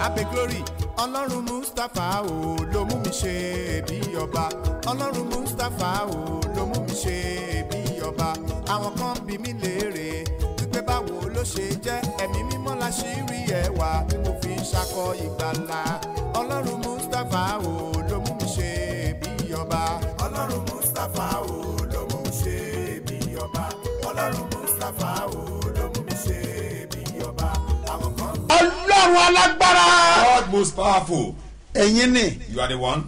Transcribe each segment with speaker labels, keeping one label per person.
Speaker 1: abe glory ọlọ́run mustapha o ló mú mi ṣe bí ọba ọlọ́run mustapha o ló mú mi ṣe bí ọba àwọn kan bí mi léèrè wípé báwo ló ṣe jẹ́ ẹ̀mí mímọ́ láṣírí ẹwà tí mo fi ń ṣakọ ìgbàlà ọlọ́run mustapha o ló mú mi ṣe bí ọba ọlọ́run mustapha o ló mú mi ṣe bí ọba ọlọ́run mustapha o ló mú mi ṣe bí ọba àwọn kan.
Speaker 2: ọlọ́run alágbára.
Speaker 3: God most powerful.
Speaker 2: ẹ̀yin ni.
Speaker 3: You are the one.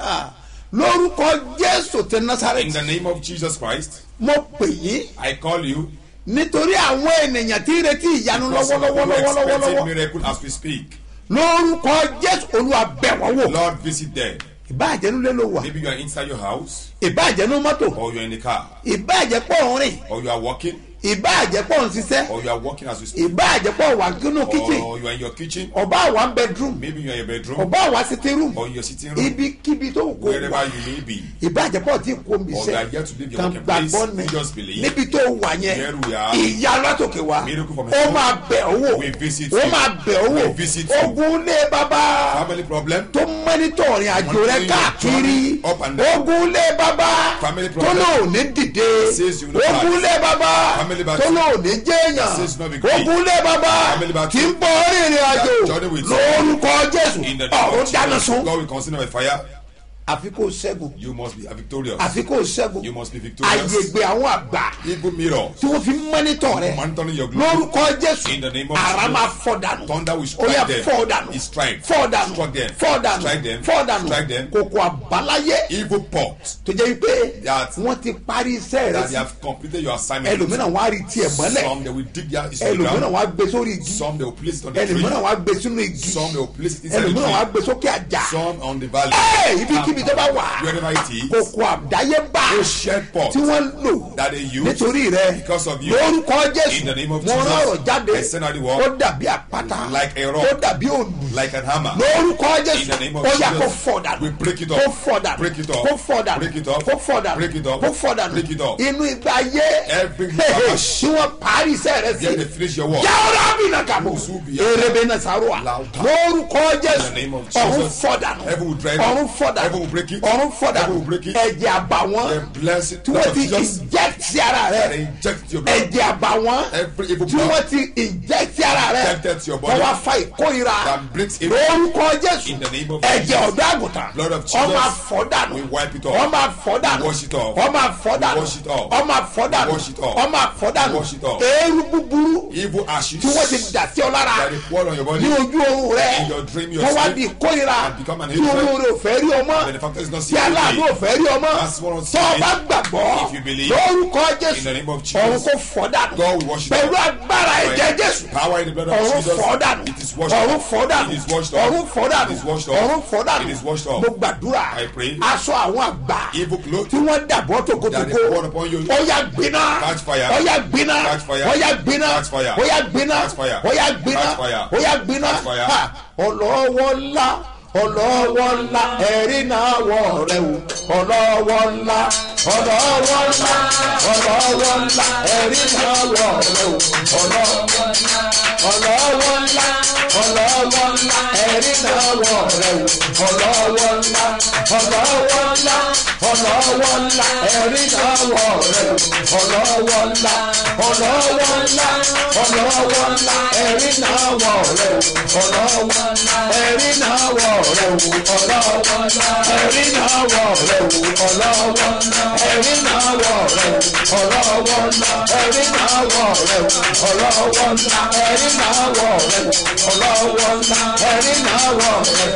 Speaker 2: lórúkọ jésù ti Násárẹ́tì.
Speaker 3: In the name of Jesus Christ.
Speaker 2: mo pè yín.
Speaker 3: I call you.
Speaker 2: nítorí àwọn ènìyàn tí ń retí ìyanu
Speaker 3: Because of people expecting
Speaker 2: lọ́wọ́lọ́wọ́.
Speaker 3: miracle as we speak.
Speaker 2: lórúkọ jésù olúwa bẹ̀ wọ́n wò.
Speaker 3: Lord, visit them.
Speaker 2: ìbáàjẹ́nu lé ló wà.
Speaker 3: Maybe you are inside your house,
Speaker 2: ìbáàjẹ́nu mọ́tò.
Speaker 3: or you are in the car,
Speaker 2: ìbáàjẹ́pọ̀ rìn.
Speaker 3: or you are walking,
Speaker 2: ìbáàjẹ́pọ̀ ṣiṣẹ́.
Speaker 3: or you are walking as we speak,
Speaker 2: ìbáàjẹ́pọ̀ wà nínú kíchìn.
Speaker 3: or you are in your kitchen.
Speaker 2: ọba wà bedroom.
Speaker 3: Maybe you are in your bedroom,
Speaker 2: ọba wà sitting room.
Speaker 3: or in your sitting room,
Speaker 2: ibikíbi tó kó
Speaker 3: wherever
Speaker 2: wà.
Speaker 3: you may be.
Speaker 2: ìbáàjẹ́pọ̀ tí kò mi
Speaker 3: Or you are
Speaker 2: sẹ́.
Speaker 3: yet to leave your
Speaker 2: kan
Speaker 3: working place.
Speaker 2: gbàgbọ́ ni
Speaker 3: You just believe.
Speaker 2: níbi tó wà yẹn.
Speaker 3: Here we are.
Speaker 2: ìyá látòkè wá.
Speaker 3: Miracle from
Speaker 2: ó
Speaker 3: heaven.
Speaker 2: máa bẹ̀ ọ́ wò.
Speaker 3: We visit
Speaker 2: ó
Speaker 3: you.
Speaker 2: máa bẹ̀ ọ́ wò.
Speaker 3: We visit you.
Speaker 2: ogun lé bàbá.
Speaker 3: Family problem.
Speaker 2: tó mẹ́nitọ̀ rìn àjò rẹ káàkiri.
Speaker 3: Up and down.
Speaker 2: ogun lé bàbá.
Speaker 3: Family
Speaker 2: tó
Speaker 3: problem.
Speaker 2: lò ní dìde.
Speaker 3: Says you will not
Speaker 2: ogun
Speaker 3: pass.
Speaker 2: lé bàbá.
Speaker 3: Family battle.
Speaker 2: tó lò ní jẹ́yàn.
Speaker 3: Says not be great.
Speaker 2: ogun lé bàbá.
Speaker 3: Family battle.
Speaker 2: tí ń bọ̀ rìnrìn àjò.
Speaker 3: Journey with you.
Speaker 2: lórúkọ jésù.
Speaker 3: In the name
Speaker 2: ọ̀run
Speaker 3: of
Speaker 2: dáná
Speaker 3: Jesus,
Speaker 2: sun.
Speaker 3: God will consider my fire.
Speaker 2: àfi kó ṣẹ́gun.
Speaker 3: You must be victorious.
Speaker 2: àfi kó ṣẹ́gun.
Speaker 3: You must be victorious.
Speaker 2: àyègbè àwọn àgbà.
Speaker 3: Evil mirror.
Speaker 2: tí wọ́n fi mọ́nítọ̀ rẹ̀.
Speaker 3: Monitoring your glory.
Speaker 2: lórúkọ jésù.
Speaker 3: In the name of
Speaker 2: ara
Speaker 3: Jesus.
Speaker 2: máa fọ́ dànù.
Speaker 3: Thunder will
Speaker 2: ó yá
Speaker 3: strike them.
Speaker 2: fọ́ dànù.
Speaker 3: He strike.
Speaker 2: fọ́ dànù.
Speaker 3: Struck them.
Speaker 2: fọ́ dànù.
Speaker 3: Strike them.
Speaker 2: fọ́ dànù.
Speaker 3: Strike them.
Speaker 2: kòkò àbáláyé.
Speaker 3: Evil pot.
Speaker 2: tó jẹ́ pé
Speaker 3: That-
Speaker 2: wọ́n ti parí iṣẹ́ rẹ̀
Speaker 3: That they
Speaker 2: sí.
Speaker 3: have completed your assignment.
Speaker 2: ẹlòmíràn wọ́n á rí tiẹ̀ mọ́lẹ̀.
Speaker 3: Some they will dig their
Speaker 2: ẹlòmíràn
Speaker 3: ground.
Speaker 2: wọ́n á gbé sórí igi.
Speaker 3: Some they will place it on the tree.
Speaker 2: ẹlòmíràn wọ́n á gbé sínú igi.
Speaker 3: Some they will place it inside the
Speaker 2: ẹlòmíràn wọ́n á
Speaker 3: tree.
Speaker 2: gbé sókè àjà.
Speaker 3: Some on the valley.
Speaker 2: ibikíbi tó bá wà.
Speaker 3: Wherever it is.
Speaker 2: kòkò àdáyébá.
Speaker 3: A shed pot
Speaker 2: tí wọ́n lò.
Speaker 3: that they use
Speaker 2: nítorí rẹ̀.
Speaker 3: because of you.
Speaker 2: lórúkọ jésù.
Speaker 3: In the name of
Speaker 2: mo rán
Speaker 3: Jesus.
Speaker 2: ọ̀rọ̀ jáde.
Speaker 3: I send out the word.
Speaker 2: ó dàbí àpáta.
Speaker 3: Like a rock.
Speaker 2: ó dàbí òòlù.
Speaker 3: Like an hammer.
Speaker 2: lórúkọ
Speaker 3: In
Speaker 2: jésù.
Speaker 3: the name of
Speaker 2: ó yá
Speaker 3: Jesus.
Speaker 2: kó fọ́ dànù.
Speaker 3: We break it up.
Speaker 2: kó fọ́ dànù.
Speaker 3: Break it up.
Speaker 2: kó fọ́ dànù.
Speaker 3: Break it up.
Speaker 2: kó fọ́ dànù.
Speaker 3: Break it up.
Speaker 2: kó fọ́ dànù.
Speaker 3: Break it up.
Speaker 2: inú ìgbà ayé.
Speaker 3: Every
Speaker 2: tí wọ́n parí iṣẹ́ rẹ̀
Speaker 3: Then they
Speaker 2: sí.
Speaker 3: finish your work.
Speaker 2: yàrá bí na kàbọ̀.
Speaker 3: Musubi.
Speaker 2: erebe na saruwa.
Speaker 3: Louder.
Speaker 2: lórúkọ
Speaker 3: In the
Speaker 2: jésù.
Speaker 3: name of
Speaker 2: ọ̀run
Speaker 3: Jesus.
Speaker 2: fọ́ dànù.
Speaker 3: Heaven will drive it.
Speaker 2: ọ̀run fọ́ dànù.
Speaker 3: Heaven will break it.
Speaker 2: ọ̀run fọ́
Speaker 3: Heaven will
Speaker 2: dànù.
Speaker 3: break it.
Speaker 2: ẹ̀jẹ̀ àbàwọ́n.
Speaker 3: The blessed
Speaker 2: tí
Speaker 3: blood
Speaker 2: wọ́n
Speaker 3: of
Speaker 2: ti
Speaker 3: Jesus.
Speaker 2: inject sí ara
Speaker 3: That
Speaker 2: rẹ̀.
Speaker 3: inject your blood.
Speaker 2: ẹ̀jẹ̀ àbàwọ́n.
Speaker 3: Every evil
Speaker 2: tí
Speaker 3: blood.
Speaker 2: wọ́n ti inject sí ara rẹ̀.
Speaker 3: Injected to your body.
Speaker 2: wọ́n wá fa ìkórira.
Speaker 3: That brings evil.
Speaker 2: lórúkọ jésù.
Speaker 3: In the name of
Speaker 2: ẹ̀jẹ̀
Speaker 3: Jesus.
Speaker 2: ọ̀dọ́ àgùntàn.
Speaker 3: Blood of Jesus.
Speaker 2: ọmọ àfọ́dànù.
Speaker 3: We wipe it off.
Speaker 2: ọmọ àfọ́dànù.
Speaker 3: We wash it off.
Speaker 2: ọmọ àfọ́dànù.
Speaker 3: We wash it off.
Speaker 2: ọmọ àfọ́dànù.
Speaker 3: We wash it off.
Speaker 2: ọmọ àfọ́dànù.
Speaker 3: We wash it off.
Speaker 2: eérú búburú.
Speaker 3: Evil ashes.
Speaker 2: tí wọ́n ti dà sí ọ lára.
Speaker 3: That they pour on your body.
Speaker 2: ní ojú oorun rẹ.
Speaker 3: In your dream, your
Speaker 2: wọ́n wá
Speaker 3: sleep.
Speaker 2: di ìkórira.
Speaker 3: And become an
Speaker 2: tí
Speaker 3: hatred.
Speaker 2: olóore ò fẹ́ rí ọmọ.
Speaker 3: Benefactor is not
Speaker 2: tí
Speaker 3: seeing
Speaker 2: aláàánú
Speaker 3: you.
Speaker 2: ò fẹ́ rí ọmọ.
Speaker 3: That's what I'm
Speaker 2: tó o
Speaker 3: saying.
Speaker 2: bá gbàgbọ́.
Speaker 3: If you believe.
Speaker 2: lórúkọ
Speaker 3: In the
Speaker 2: jésù.
Speaker 3: name of Jesus.
Speaker 2: ọ̀run kò fọ́ dànù.
Speaker 3: God will wash it
Speaker 2: pẹ̀lú
Speaker 3: off.
Speaker 2: agbára ẹ̀jẹ̀ jésù.
Speaker 3: Power in the blood of
Speaker 2: ọ̀run
Speaker 3: Jesus.
Speaker 2: fọ́ dànù.
Speaker 3: It is washed
Speaker 2: ọ̀run
Speaker 3: off.
Speaker 2: fọ́ dànù.
Speaker 3: It is washed off.
Speaker 2: ọ̀run fọ́ dànù.
Speaker 3: It is washed off.
Speaker 2: ọ̀run fọ́ dànù.
Speaker 3: It is washed off.
Speaker 2: mo gbàdúrà.
Speaker 3: I pray.
Speaker 2: aṣọ àwọn àgbà.
Speaker 3: Evil clothes.
Speaker 2: tí wọ́n dàbọ̀
Speaker 3: That they pour
Speaker 2: tòkótòkó.
Speaker 3: upon you.
Speaker 2: ó yá gbiná.
Speaker 3: Catch fire.
Speaker 2: ó yá gbiná.
Speaker 3: Catch fire.
Speaker 2: ó yá gbiná.
Speaker 3: Catch fire.
Speaker 2: ó yá gbiná.
Speaker 3: Catch fire.
Speaker 2: ó yá gbiná.
Speaker 3: Catch fire.
Speaker 2: ó yá gbiná.
Speaker 3: Catch fire.
Speaker 2: Ha! ọlọ́wọ́ ńlá ọlọ́wọ́ ńlá ẹ̀rí náà wọ̀ rẹ̀ o ọlọ́wọ́ ńlá ọlọ́wọ́ ńlá ọlọ́wọ́ ńlá ẹ̀rí náà wọ̀ rẹ̀ o ọlọ́wọ́ ńlá ọlọ́wọ́ ńlá ọlọ́wọ́ ńlá ẹ̀rí náà wọ̀ rẹ̀ o ọlọ́wọ́ ńlá ọlọ́wọ́ ńlá ọlọ́wọ́ ńlá ẹ̀rí náà wọ̀ rẹ̀ o ọlọ́wọ́ ńlá ọlọ́wọ́ ńlá ọlọ́wọ́ ńlá ẹ̀rí náà wọ̀ rẹ̀ o ọlọ́wọ́ ńlá ẹ̀rí náà wọ̀ rẹ̀ o ọlọ́wọ́ ńlá ẹ̀rí náà wọ̀ rẹ̀ o ọlọ́wọ́ ńlá ẹ̀rí náà wọ̀ rẹ̀ o ọlọ́wọ́ ńlá ẹ̀rí náà wọ̀ rẹ̀ o ọlọ́wọ́ ńlá ẹ̀rí náà wọ̀ rẹ̀ o ọlọ́wọ́ ńlá ẹ̀rí náà wọ̀ rẹ̀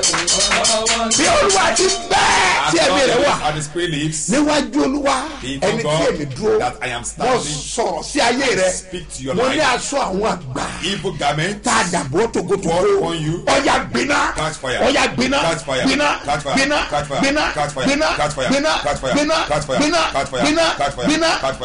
Speaker 2: o. bí olúwa ti bẹ́ẹ̀ tí ẹ̀mí rẹ̀ wà
Speaker 3: And the spirit lives.
Speaker 2: níwájú olúwa
Speaker 3: Before
Speaker 2: ẹni tí
Speaker 3: God,
Speaker 2: èmi dúró
Speaker 3: that I am
Speaker 2: mo
Speaker 3: standing.
Speaker 2: sọ̀rọ̀ sí ayé rẹ̀
Speaker 3: Speak to your
Speaker 2: mo ní
Speaker 3: life.
Speaker 2: aṣọ àwọn àgbà
Speaker 3: Evil garment.
Speaker 2: tá a dàbọ̀
Speaker 3: Pour
Speaker 2: togotogo
Speaker 3: upon you.
Speaker 2: ọ̀yà gbiná
Speaker 3: Catch fire.
Speaker 2: ọ̀yà gbiná
Speaker 3: Catch fire.
Speaker 2: gbiná
Speaker 3: Catch fire.
Speaker 2: gbiná
Speaker 3: Catch fire.
Speaker 2: gbiná
Speaker 3: Catch fire.
Speaker 2: gbiná
Speaker 3: Catch fire.
Speaker 2: gbiná
Speaker 3: Catch fire.
Speaker 2: gbiná
Speaker 3: Catch fire.
Speaker 2: gbiná
Speaker 3: Catch fire.
Speaker 2: gbiná
Speaker 3: Catch fire.
Speaker 2: gbiná
Speaker 3: Catch fire.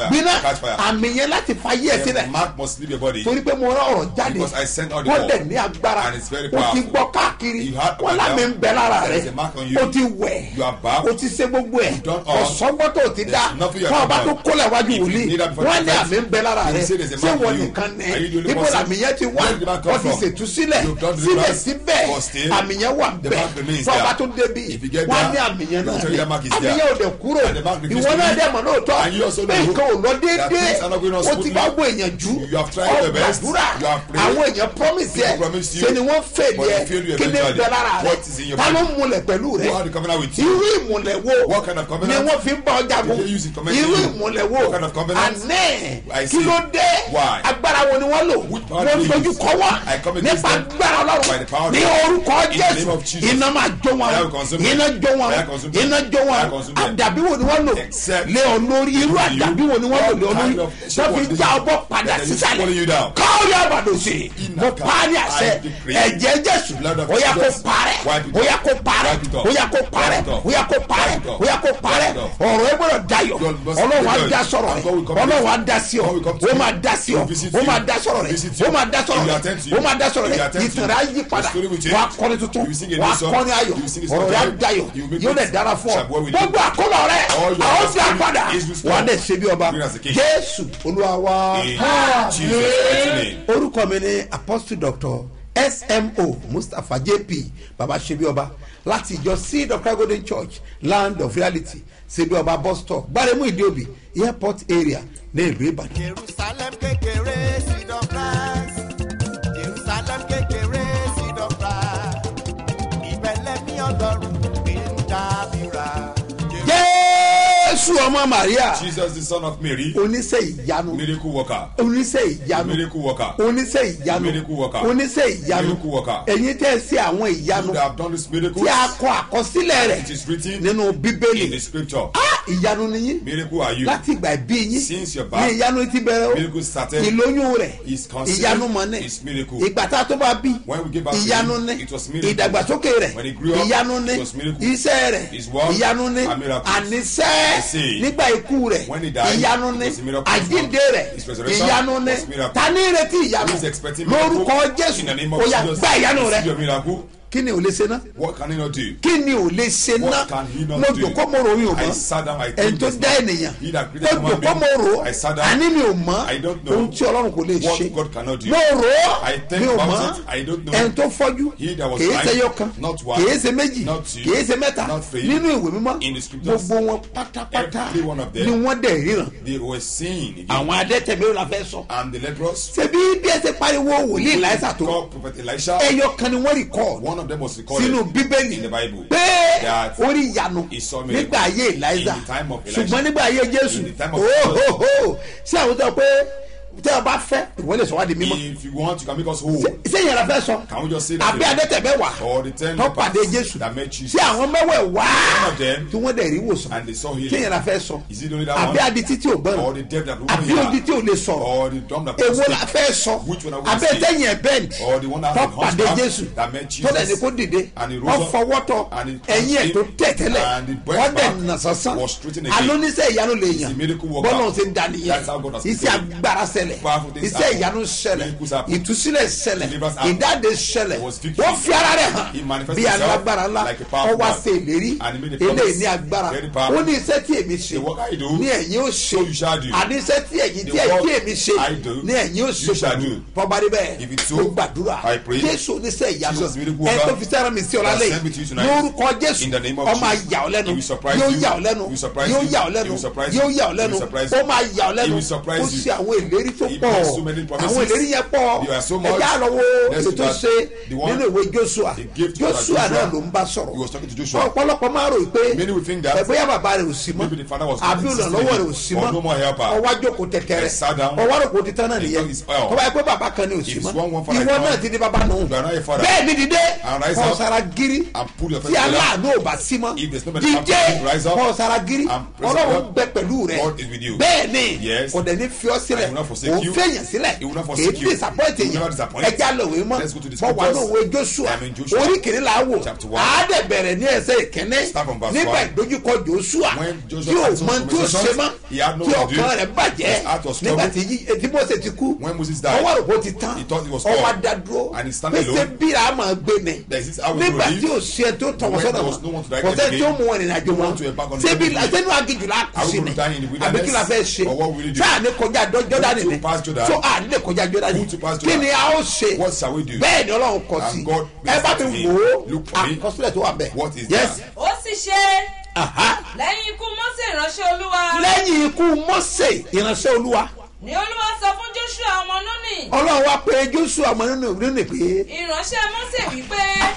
Speaker 3: fire.
Speaker 2: gbiná
Speaker 3: Catch fire.
Speaker 2: àmì yẹn láti fàyè ẹ̀
Speaker 3: The
Speaker 2: sílẹ̀
Speaker 3: mark must leave your body.
Speaker 2: torí pé mo rán ọ̀rọ̀ jáde
Speaker 3: Because I sent all the
Speaker 2: wọ́n dẹ̀
Speaker 3: word.
Speaker 2: ní agbára
Speaker 3: And it's very
Speaker 2: o ti
Speaker 3: powerful.
Speaker 2: gbọ́ káàkiri
Speaker 3: You had
Speaker 2: wọ́n lámì ń bẹ lára
Speaker 3: there
Speaker 2: rẹ̀
Speaker 3: is a mark on you.
Speaker 2: o ti wẹ̀
Speaker 3: You are back.
Speaker 2: o ti ṣe gbogbo ẹ̀
Speaker 3: done all.
Speaker 2: ọ̀sọ́gbọ́tò ti dá
Speaker 3: There's nothing you
Speaker 2: fún
Speaker 3: have
Speaker 2: ọba tó
Speaker 3: done.
Speaker 2: kólẹ̀ wájú
Speaker 3: If you
Speaker 2: wòlíì
Speaker 3: need that before
Speaker 2: wọ́n
Speaker 3: the
Speaker 2: ní
Speaker 3: prophet,
Speaker 2: àmì ń bẹ lára
Speaker 3: you
Speaker 2: rẹ̀
Speaker 3: say there's a
Speaker 2: ṣé
Speaker 3: mark
Speaker 2: wọ́n
Speaker 3: on you.
Speaker 2: nìkan ní
Speaker 3: Are you the only
Speaker 2: ibo
Speaker 3: person?
Speaker 2: làmì yẹn ti wá
Speaker 3: Where did the mark come
Speaker 2: wọ́n ti
Speaker 3: from?
Speaker 2: ṣètú sílẹ̀
Speaker 3: You've done deliverance,
Speaker 2: síbẹ̀síbẹ̀
Speaker 3: but still,
Speaker 2: àmì yẹn wà
Speaker 3: the
Speaker 2: bẹ́ẹ̀
Speaker 3: mark remains
Speaker 2: fún ọba
Speaker 3: there.
Speaker 2: tó débi
Speaker 3: If you get
Speaker 2: wọ́n ní
Speaker 3: there,
Speaker 2: àmì yẹn
Speaker 3: they'll
Speaker 2: náà
Speaker 3: tell you that mark is
Speaker 2: àmì
Speaker 3: there.
Speaker 2: yẹn ò dẹ̀ kúrò
Speaker 3: And the mark remains
Speaker 2: ìwọ náà
Speaker 3: to you.
Speaker 2: dẹ̀ mọ̀ lóòótọ́
Speaker 3: And you also
Speaker 2: pé
Speaker 3: know
Speaker 2: nǹkan ò lọ
Speaker 3: that
Speaker 2: déédéé
Speaker 3: things are not going on
Speaker 2: ó ti
Speaker 3: smoothly.
Speaker 2: bá gbọ́ èèyàn jù
Speaker 3: You have tried your best.
Speaker 2: ọ̀gbàdúrà
Speaker 3: You have prayed.
Speaker 2: àwọn èèyàn promise
Speaker 3: People
Speaker 2: yẹ
Speaker 3: promise you.
Speaker 2: ṣe ni wọ́n fèdí
Speaker 3: But
Speaker 2: ẹ
Speaker 3: they failed you
Speaker 2: kí ni
Speaker 3: eventually.
Speaker 2: bẹ lára rẹ
Speaker 3: What is in your
Speaker 2: ta ló
Speaker 3: body?
Speaker 2: múlẹ̀ pẹ̀lú rẹ
Speaker 3: Who had the covenant with you?
Speaker 2: irú ìmùlẹ̀ wo
Speaker 3: What kind of
Speaker 2: ni
Speaker 3: covenant?
Speaker 2: wọ́n fi ń bá ọjà gùn
Speaker 3: Did they use it commending
Speaker 2: irú
Speaker 3: you?
Speaker 2: ìmùlẹ̀ wo
Speaker 3: What kind of covenant?
Speaker 2: àná
Speaker 3: I
Speaker 2: kí
Speaker 3: see.
Speaker 2: ló dé
Speaker 3: Why?
Speaker 2: agbára wo ni wọ́n lò
Speaker 3: Which power
Speaker 2: wọ́n
Speaker 3: did they
Speaker 2: dojú
Speaker 3: use?
Speaker 2: kọ wọ́n
Speaker 3: I come against
Speaker 2: nípa
Speaker 3: them
Speaker 2: agbára
Speaker 3: by the
Speaker 2: ọlọ́run
Speaker 3: power of
Speaker 2: ní
Speaker 3: God.
Speaker 2: orúkọ
Speaker 3: In the name
Speaker 2: jésù
Speaker 3: of Jesus.
Speaker 2: iná máa jó wọn
Speaker 3: Fire will consume them.
Speaker 2: iná jó wọn
Speaker 3: Fire consume them.
Speaker 2: iná jó wọn
Speaker 3: Fire consume them.
Speaker 2: àdàbí wo ni wọ́n lò
Speaker 3: Except
Speaker 2: lé ọ lórí irú
Speaker 3: you.
Speaker 2: àdàbí wo ni wọ́n lò lé ọ
Speaker 3: What
Speaker 2: lórí
Speaker 3: kind of
Speaker 2: tó fi
Speaker 3: shape
Speaker 2: já
Speaker 3: was
Speaker 2: ọbọ̀
Speaker 3: this?
Speaker 2: padà
Speaker 3: That is
Speaker 2: sísàlẹ̀
Speaker 3: pulling you down.
Speaker 2: káwé àbàdòsè mo
Speaker 3: Inaka,
Speaker 2: pa á ní àṣẹ
Speaker 3: I decree.
Speaker 2: ẹ̀jẹ̀ jésù
Speaker 3: Blood of
Speaker 2: ó yá kó
Speaker 3: Jesus.
Speaker 2: parẹ́
Speaker 3: Wipe it
Speaker 2: ó yá
Speaker 3: off.
Speaker 2: kó parẹ́
Speaker 3: Wipe it off.
Speaker 2: ó yá kó parẹ́
Speaker 3: Wipe it off.
Speaker 2: ó yá kó parẹ́
Speaker 3: Wipe it off.
Speaker 2: ó yá kó parẹ́
Speaker 3: Wipe it off.
Speaker 2: ọ̀rọ̀ ẹ gbọ́dọ̀ dayọ̀
Speaker 3: God must
Speaker 2: ọlọ́run á
Speaker 3: be
Speaker 2: dá
Speaker 3: good.
Speaker 2: sọ̀rọ̀
Speaker 3: And
Speaker 2: rẹ̀
Speaker 3: God will come
Speaker 2: ọlọ́run á
Speaker 3: to you.
Speaker 2: dá sí ọ
Speaker 3: God will come to
Speaker 2: ó
Speaker 3: you.
Speaker 2: máa dá sí ọ
Speaker 3: He will visit
Speaker 2: ó
Speaker 3: you.
Speaker 2: máa dá sọ̀rọ̀
Speaker 3: He will visit
Speaker 2: rẹ̀
Speaker 3: you.
Speaker 2: ó máa dá
Speaker 3: He
Speaker 2: sọ̀rọ̀
Speaker 3: will
Speaker 2: rẹ̀
Speaker 3: attend to you.
Speaker 2: ó máa dá sọ̀rọ̀
Speaker 3: He will
Speaker 2: rẹ̀
Speaker 3: attend to you.
Speaker 2: ìtàn rẹ̀ á yí padà
Speaker 3: The story will change.
Speaker 2: wà á kọ́ni tuntun
Speaker 3: You will sing a new
Speaker 2: wà á
Speaker 3: song.
Speaker 2: kọ́ni ayọ̀
Speaker 3: You will sing a
Speaker 2: ọ̀rọ̀
Speaker 3: song.
Speaker 2: rẹ̀ á dayọ̀
Speaker 3: You will make
Speaker 2: yóò
Speaker 3: it
Speaker 2: dẹ̀ dára fún ọ
Speaker 3: shall well with you.
Speaker 2: gbogbo àkólọ rẹ̀
Speaker 3: All your
Speaker 2: àwọn fi
Speaker 3: destiny
Speaker 2: àpadà
Speaker 3: is restored.
Speaker 2: wà á dẹ̀ ṣe bí ọba
Speaker 3: Even as a king.
Speaker 2: jésù olúwa wa.
Speaker 3: In Jesus' mighty name.
Speaker 2: orúkọ mi ni apostle doctor smo mustapha jp baba sebioba láti ìjọ seed of christ golden church land of reality sebioba bus stop gbaremu ìdíòbí airport area ní ìlú ìbàdàn.
Speaker 1: jerusalem kékeré seed of christ jerusalem kékeré seed of christ ìbẹ̀lẹ̀ ní ọlọ́run gbé ń dábìrà.
Speaker 2: jésù ọmọ maria
Speaker 3: Jesus, the son of Mary,
Speaker 2: oníṣẹ́ ìyanu
Speaker 3: miracle worker.
Speaker 2: oníṣẹ́ ìyanu
Speaker 3: Miracle worker.
Speaker 2: oníṣẹ́ ìyanu
Speaker 3: Miracle worker.
Speaker 2: oníṣẹ́ ìyanu
Speaker 3: Miracle worker.
Speaker 2: ẹ̀yin tẹ́ ẹ ṣe àwọn ìyanu
Speaker 3: You that have done this miracle.
Speaker 2: tí a kọ àkọsílẹ̀ rẹ̀
Speaker 3: It is written
Speaker 2: nínú
Speaker 3: in the
Speaker 2: bíbélì
Speaker 3: scripture.
Speaker 2: ìyanu nìyí
Speaker 3: Miracle are you.
Speaker 2: láti ìgbà ìbí yín
Speaker 3: Since your
Speaker 2: ní
Speaker 3: birth,
Speaker 2: ìyanu ti bẹ̀rẹ̀ o
Speaker 3: miracle started.
Speaker 2: ìlóyún rẹ̀
Speaker 3: His conceived
Speaker 2: ìyanu mọ̀ ní
Speaker 3: is miracle.
Speaker 2: ìgbà tá a tó bá bí
Speaker 3: When we gave birth to
Speaker 2: ìyanu
Speaker 3: him,
Speaker 2: ní
Speaker 3: it was miracle.
Speaker 2: ìdàgbàsókè rẹ̀
Speaker 3: When he grew up,
Speaker 2: ìyanu ní
Speaker 3: it was miracle.
Speaker 2: iṣẹ́ rẹ̀
Speaker 3: His work,
Speaker 2: ìyanu ní
Speaker 3: a miracle.
Speaker 2: àníṣẹ́
Speaker 3: say,
Speaker 2: nígbà ikú rẹ̀
Speaker 3: when he died,
Speaker 2: ìyanu ní
Speaker 3: it was a miracle.
Speaker 2: àjíǹde rẹ̀
Speaker 3: His resurrection
Speaker 2: ìyanu ní
Speaker 3: was miracle.
Speaker 2: ta ní ìrètí ìyanu
Speaker 3: Who is expecting miracle?
Speaker 2: lórúkọ
Speaker 3: In the
Speaker 2: jésù
Speaker 3: name of
Speaker 2: ó yá
Speaker 3: Jesus,
Speaker 2: gba ìyanu
Speaker 3: receive
Speaker 2: rẹ̀
Speaker 3: your miracle.
Speaker 2: kí ni ò lè ṣe ná
Speaker 3: What can he not do?
Speaker 2: kí ni ò lè ṣe ná
Speaker 3: What can he not
Speaker 2: mo
Speaker 3: do?
Speaker 2: jòkó mo ròyìn ò
Speaker 3: I
Speaker 2: mọ́
Speaker 3: sat down, I
Speaker 2: ẹni
Speaker 3: told
Speaker 2: tó
Speaker 3: this
Speaker 2: dá
Speaker 3: man,
Speaker 2: ènìyàn
Speaker 3: he that
Speaker 2: mo
Speaker 3: created human
Speaker 2: jòkó mo
Speaker 3: being.
Speaker 2: rò
Speaker 3: I sat down.
Speaker 2: àní mi ò mọ́
Speaker 3: I don't know
Speaker 2: ohun tí ọlọ́run kò lè
Speaker 3: what
Speaker 2: ṣe
Speaker 3: God cannot do.
Speaker 2: mo rò ó
Speaker 3: I think
Speaker 2: mi ò
Speaker 3: about
Speaker 2: mọ́
Speaker 3: it, I don't know.
Speaker 2: ẹni tó fọ́jú
Speaker 3: He that was
Speaker 2: kìí ṣe
Speaker 3: blind,
Speaker 2: yọkan
Speaker 3: not one,
Speaker 2: kìí ṣe méjì
Speaker 3: not two,
Speaker 2: kìí ṣe mẹ́ta
Speaker 3: not three,
Speaker 2: nínú ìwé mímọ́
Speaker 3: in the scriptures,
Speaker 2: gbogbo wọn pátápátá
Speaker 3: every one of them,
Speaker 2: ni wọ́n dẹ̀ ríran
Speaker 3: They were seeing again.
Speaker 2: àwọn adẹ́tẹ̀mí la fẹ́ sọ
Speaker 3: And the leprous,
Speaker 2: ṣebí bí ẹ ṣe pariwo wòlíì láìsà tó
Speaker 3: called Prophet Elisha,
Speaker 2: ẹyọ kan ni wọ́n rìkọ́ọ̀dù
Speaker 3: one of them was recorded
Speaker 2: sínú bíbélì
Speaker 3: in the Bible.
Speaker 2: pé
Speaker 3: That
Speaker 2: orí ìyanu
Speaker 3: he saw miracle
Speaker 2: nígbà ayé Èlíjà
Speaker 3: in the time of Elijah.
Speaker 2: ṣùgbọ́n nígbà ayé Jésù
Speaker 3: In the time of
Speaker 2: ohoho ṣé àwọn tó pé tẹ́ ọ bá fẹ́ ìwọ lè sọ wá di mímọ́
Speaker 3: If you want, you can make us whole.
Speaker 2: ṣé ìyẹn la fẹ́ sọ
Speaker 3: Can we just say that?
Speaker 2: àbí adẹ́tẹ̀bẹ́ wà
Speaker 3: Or the 10
Speaker 2: tó pàdé
Speaker 3: lepers
Speaker 2: Jésù
Speaker 3: that met Jesus.
Speaker 2: ṣé àwọn mẹ́wẹ̀ wá
Speaker 3: One of them,
Speaker 2: tí wọ́n dẹ̀ rí wòsàn
Speaker 3: and they saw
Speaker 2: ṣé
Speaker 3: healing.
Speaker 2: ìyẹn la fẹ́ sọ
Speaker 3: Is it only that
Speaker 2: àbí
Speaker 3: one?
Speaker 2: adití tí ò
Speaker 3: Or
Speaker 2: gbọ́n
Speaker 3: the deaf that
Speaker 2: àbí
Speaker 3: couldn't
Speaker 2: odi
Speaker 3: hear?
Speaker 2: tí ò lè sọ̀rọ̀
Speaker 3: Or the dumb that couldn't
Speaker 2: èwo la
Speaker 3: speak?
Speaker 2: fẹ́ sọ
Speaker 3: Which one are we
Speaker 2: àbí
Speaker 3: gonna
Speaker 2: ẹ̀tẹ̀yìn ẹ̀ bẹ́ẹ̀ni
Speaker 3: Or the one that
Speaker 2: tó
Speaker 3: had
Speaker 2: pàdé
Speaker 3: hunchback
Speaker 2: Jésù
Speaker 3: that met
Speaker 2: tó dẹ̀ ní
Speaker 3: Jesus?
Speaker 2: kó dìde
Speaker 3: And he rose
Speaker 2: wọ́n
Speaker 3: up,
Speaker 2: fọwọ́ tọ̀
Speaker 3: and he
Speaker 2: ẹ̀yìn ẹ̀ tó tẹ̀ tẹ́lẹ̀
Speaker 3: and the breast
Speaker 2: wọ́n dẹ̀
Speaker 3: back
Speaker 2: nà sánsan
Speaker 3: was straightened again.
Speaker 2: alóníṣẹ́ ìyanu lè yàn
Speaker 3: He's a miracle worker.
Speaker 2: bọ́lá ọ̀sẹ̀ ń da nìyẹn
Speaker 3: That's how God has
Speaker 2: iṣẹ́
Speaker 3: created him.
Speaker 2: agbára ṣẹlẹ̀
Speaker 3: Powerful things
Speaker 2: iṣẹ́
Speaker 3: happen.
Speaker 2: ìyanu ṣẹlẹ̀
Speaker 3: Miracles happen.
Speaker 2: ìtúsílẹ̀ ṣẹlẹ̀
Speaker 3: Deliverance happen.
Speaker 2: ìdáde ṣẹlẹ̀
Speaker 3: There was victory.
Speaker 2: wọ́n fi ara rẹ̀ hàn
Speaker 3: He manifested
Speaker 2: bí
Speaker 3: himself
Speaker 2: alágbára ńlá
Speaker 3: like a powerful
Speaker 2: ọwọ́
Speaker 3: man.
Speaker 2: ṣe ìlérí
Speaker 3: And he made a promise.
Speaker 2: eléyìí ní agbára
Speaker 3: Very powerful.
Speaker 2: ó ní iṣẹ́ tí èmi ṣe
Speaker 3: The work I do,
Speaker 2: ní ẹ̀yin ó ṣe
Speaker 3: so you shall do.
Speaker 2: àní iṣẹ́ tí ẹ̀yin
Speaker 3: The
Speaker 2: tí
Speaker 3: work
Speaker 2: èmi ṣe
Speaker 3: I do,
Speaker 2: ní ẹ̀yin ó ṣe
Speaker 3: you shall
Speaker 2: pẹ̀lú
Speaker 3: do.
Speaker 2: tọ́badé bẹ́ẹ̀
Speaker 3: If it's so,
Speaker 2: ló gbàdúrà
Speaker 3: I pray.
Speaker 2: Jésù oníṣẹ́ ìyanu
Speaker 3: Jesus miracle
Speaker 2: ẹ̀
Speaker 3: worker,
Speaker 2: tó fi sẹ́ran mi sí ọ̀la
Speaker 3: that
Speaker 2: lẹ́yìn
Speaker 3: sent me to you tonight.
Speaker 2: lórúkọ Jésù
Speaker 3: In the name of
Speaker 2: ó máa
Speaker 3: Jesus.
Speaker 2: yà ọ́ lẹ́nu
Speaker 3: He will surprise
Speaker 2: yóò
Speaker 3: you.
Speaker 2: yà ọ́ lẹ́nu
Speaker 3: He will surprise
Speaker 2: yóò
Speaker 3: you.
Speaker 2: yà ọ́
Speaker 3: He
Speaker 2: lẹ́nu
Speaker 3: will surprise
Speaker 2: yóò
Speaker 3: you.
Speaker 2: yà ọ́
Speaker 3: He
Speaker 2: lẹ́nu
Speaker 3: will surprise
Speaker 2: ó
Speaker 3: you.
Speaker 2: máa yà ọ́
Speaker 3: He
Speaker 2: lẹ́nu
Speaker 3: will surprise
Speaker 2: ó
Speaker 3: you.
Speaker 2: ṣe àwọn ìlérí tó
Speaker 3: He
Speaker 2: pọ̀
Speaker 3: makes so many promises.
Speaker 2: àwọn ìlérí yẹn pọ̀
Speaker 3: There are so much.
Speaker 2: ẹ̀jẹ̀ àlọ́wọ́
Speaker 3: Let's
Speaker 2: ètò
Speaker 3: do that.
Speaker 2: ṣe
Speaker 3: The one
Speaker 2: nínú ìwé Joshua
Speaker 3: he gave to
Speaker 2: Joshua
Speaker 3: Joshua.
Speaker 2: náà ló ń bá
Speaker 3: He
Speaker 2: sọ̀rọ̀
Speaker 3: was talking to Joshua.
Speaker 2: ọ̀pọ̀lọpọ̀ máa rò pé
Speaker 3: Many will think that
Speaker 2: ẹ̀bóyá bàbá rẹ̀ ò sí mọ́
Speaker 3: maybe the father was
Speaker 2: àbí
Speaker 3: not
Speaker 2: olùrànlọ́wọ́ rẹ̀ ò
Speaker 3: existing
Speaker 2: sí mọ́
Speaker 3: or no more helper.
Speaker 2: ọwọ́ àjòkó tẹ̀tẹ̀rẹ̀
Speaker 3: He sat down.
Speaker 2: ọwọ́ àròkó ti tán náà
Speaker 3: He
Speaker 2: nìyẹn
Speaker 3: took his oil.
Speaker 2: tọ́ba yẹ pé bàbá kan ní ò sí
Speaker 3: If
Speaker 2: mọ́
Speaker 3: it's one father,
Speaker 2: ìwọ
Speaker 3: it's
Speaker 2: náà
Speaker 3: one.
Speaker 2: ti di bàbá nù
Speaker 3: You are not a father.
Speaker 2: bẹ́ẹ̀ ni dìde
Speaker 3: And rise up.
Speaker 2: kọ́sara gírí
Speaker 3: And pull your
Speaker 2: tí
Speaker 3: face together.
Speaker 2: aláàánú ò bá sí mọ́
Speaker 3: If there's nobody
Speaker 2: díje
Speaker 3: to rise up
Speaker 2: kọ́sara gírí
Speaker 3: and praise
Speaker 2: ọlọ́run
Speaker 3: God.
Speaker 2: bẹ pẹ̀lú rẹ̀
Speaker 3: God is with you.
Speaker 2: bẹ́ẹ̀ ni
Speaker 3: Yes.
Speaker 2: kò dẹ̀ ní fi ọ́ sílẹ̀
Speaker 3: I will not forsake
Speaker 2: òun
Speaker 3: you.
Speaker 2: fẹ̀yàn sílẹ̀ sílẹ̀
Speaker 3: He will not
Speaker 2: kì í
Speaker 3: forsake you.
Speaker 2: disappoint
Speaker 3: He will never
Speaker 2: èèyàn
Speaker 3: disappoint.
Speaker 2: ẹja lòwe mọ́
Speaker 3: Let's go to the
Speaker 2: mọ́ wà ní
Speaker 3: scriptures.
Speaker 2: òwe Joshua
Speaker 3: I'm in Joshua.
Speaker 2: orí kìíní là á wò
Speaker 3: Chapter 1.
Speaker 2: àádẹ́ bẹ̀rẹ̀ ní ẹsẹ̀ ìkíní
Speaker 3: Start from verse
Speaker 2: nígbà
Speaker 3: 1.
Speaker 2: ìdojúkọ Joshua
Speaker 3: When Joshua
Speaker 2: tí ò
Speaker 3: had some
Speaker 2: mọ tí ó ṣe
Speaker 3: conversations,
Speaker 2: mọ́
Speaker 3: he had no
Speaker 2: tí
Speaker 3: what to do.
Speaker 2: ọkàn rẹ̀ bàjẹ́
Speaker 3: His heart was
Speaker 2: nígbà
Speaker 3: troubled.
Speaker 2: tí Mósè ti kú
Speaker 3: When Moses died,
Speaker 2: ọwọ́ rẹ̀ kò ti tán
Speaker 3: he thought he was
Speaker 2: ọwọ́
Speaker 3: gone.
Speaker 2: adádúró
Speaker 3: And he standing
Speaker 2: pèsè
Speaker 3: alone.
Speaker 2: bíra máa gbé ni
Speaker 3: There is how we
Speaker 2: nígbà
Speaker 3: will
Speaker 2: tí ò
Speaker 3: live.
Speaker 2: ṣe tó tọwọ́
Speaker 3: When
Speaker 2: sọ́dọ̀
Speaker 3: there was no one to direct
Speaker 2: kò
Speaker 3: them
Speaker 2: sẹ́ tí ó
Speaker 3: again.
Speaker 2: mú wọn ìrìn àjò
Speaker 3: No
Speaker 2: wọn
Speaker 3: one to embark on the
Speaker 2: ṣébi
Speaker 3: journey.
Speaker 2: sẹ́nu agijù la kù
Speaker 3: Are we
Speaker 2: sí
Speaker 3: going
Speaker 2: ni
Speaker 3: to die in the
Speaker 2: àbí kí la fẹ́
Speaker 3: wilderness?
Speaker 2: ṣe
Speaker 3: Or what will you do?
Speaker 2: sáà ní kọjá Jọ́dánì
Speaker 3: Who
Speaker 2: ni
Speaker 3: to pass Jordan?
Speaker 2: so à ní kọjá Jọ́dánì
Speaker 3: Who to pass
Speaker 2: kí ni a ó ṣe
Speaker 3: What shall we do?
Speaker 2: bẹ́ẹ̀ ni Ọlọ́run kọ sí
Speaker 3: And God
Speaker 2: ẹ bá mi
Speaker 3: blessed him.
Speaker 2: wò ó
Speaker 3: Look for me.
Speaker 2: àkọsílẹ̀ tó wà bẹ́ẹ̀
Speaker 3: What is
Speaker 2: yes
Speaker 3: that?
Speaker 4: ó sì ṣe lẹ́yìn ikú Mósè ìránṣẹ́ Olúwa
Speaker 2: lẹ́yìn ikú Mósè ìránṣẹ́ Olúwa
Speaker 4: ni Olúwa sọ fún Joshua ọmọ Núnì
Speaker 2: Ọlọ́run wá pé Joshua ọmọ nínú pé
Speaker 4: ìránṣẹ́ Mósè wípé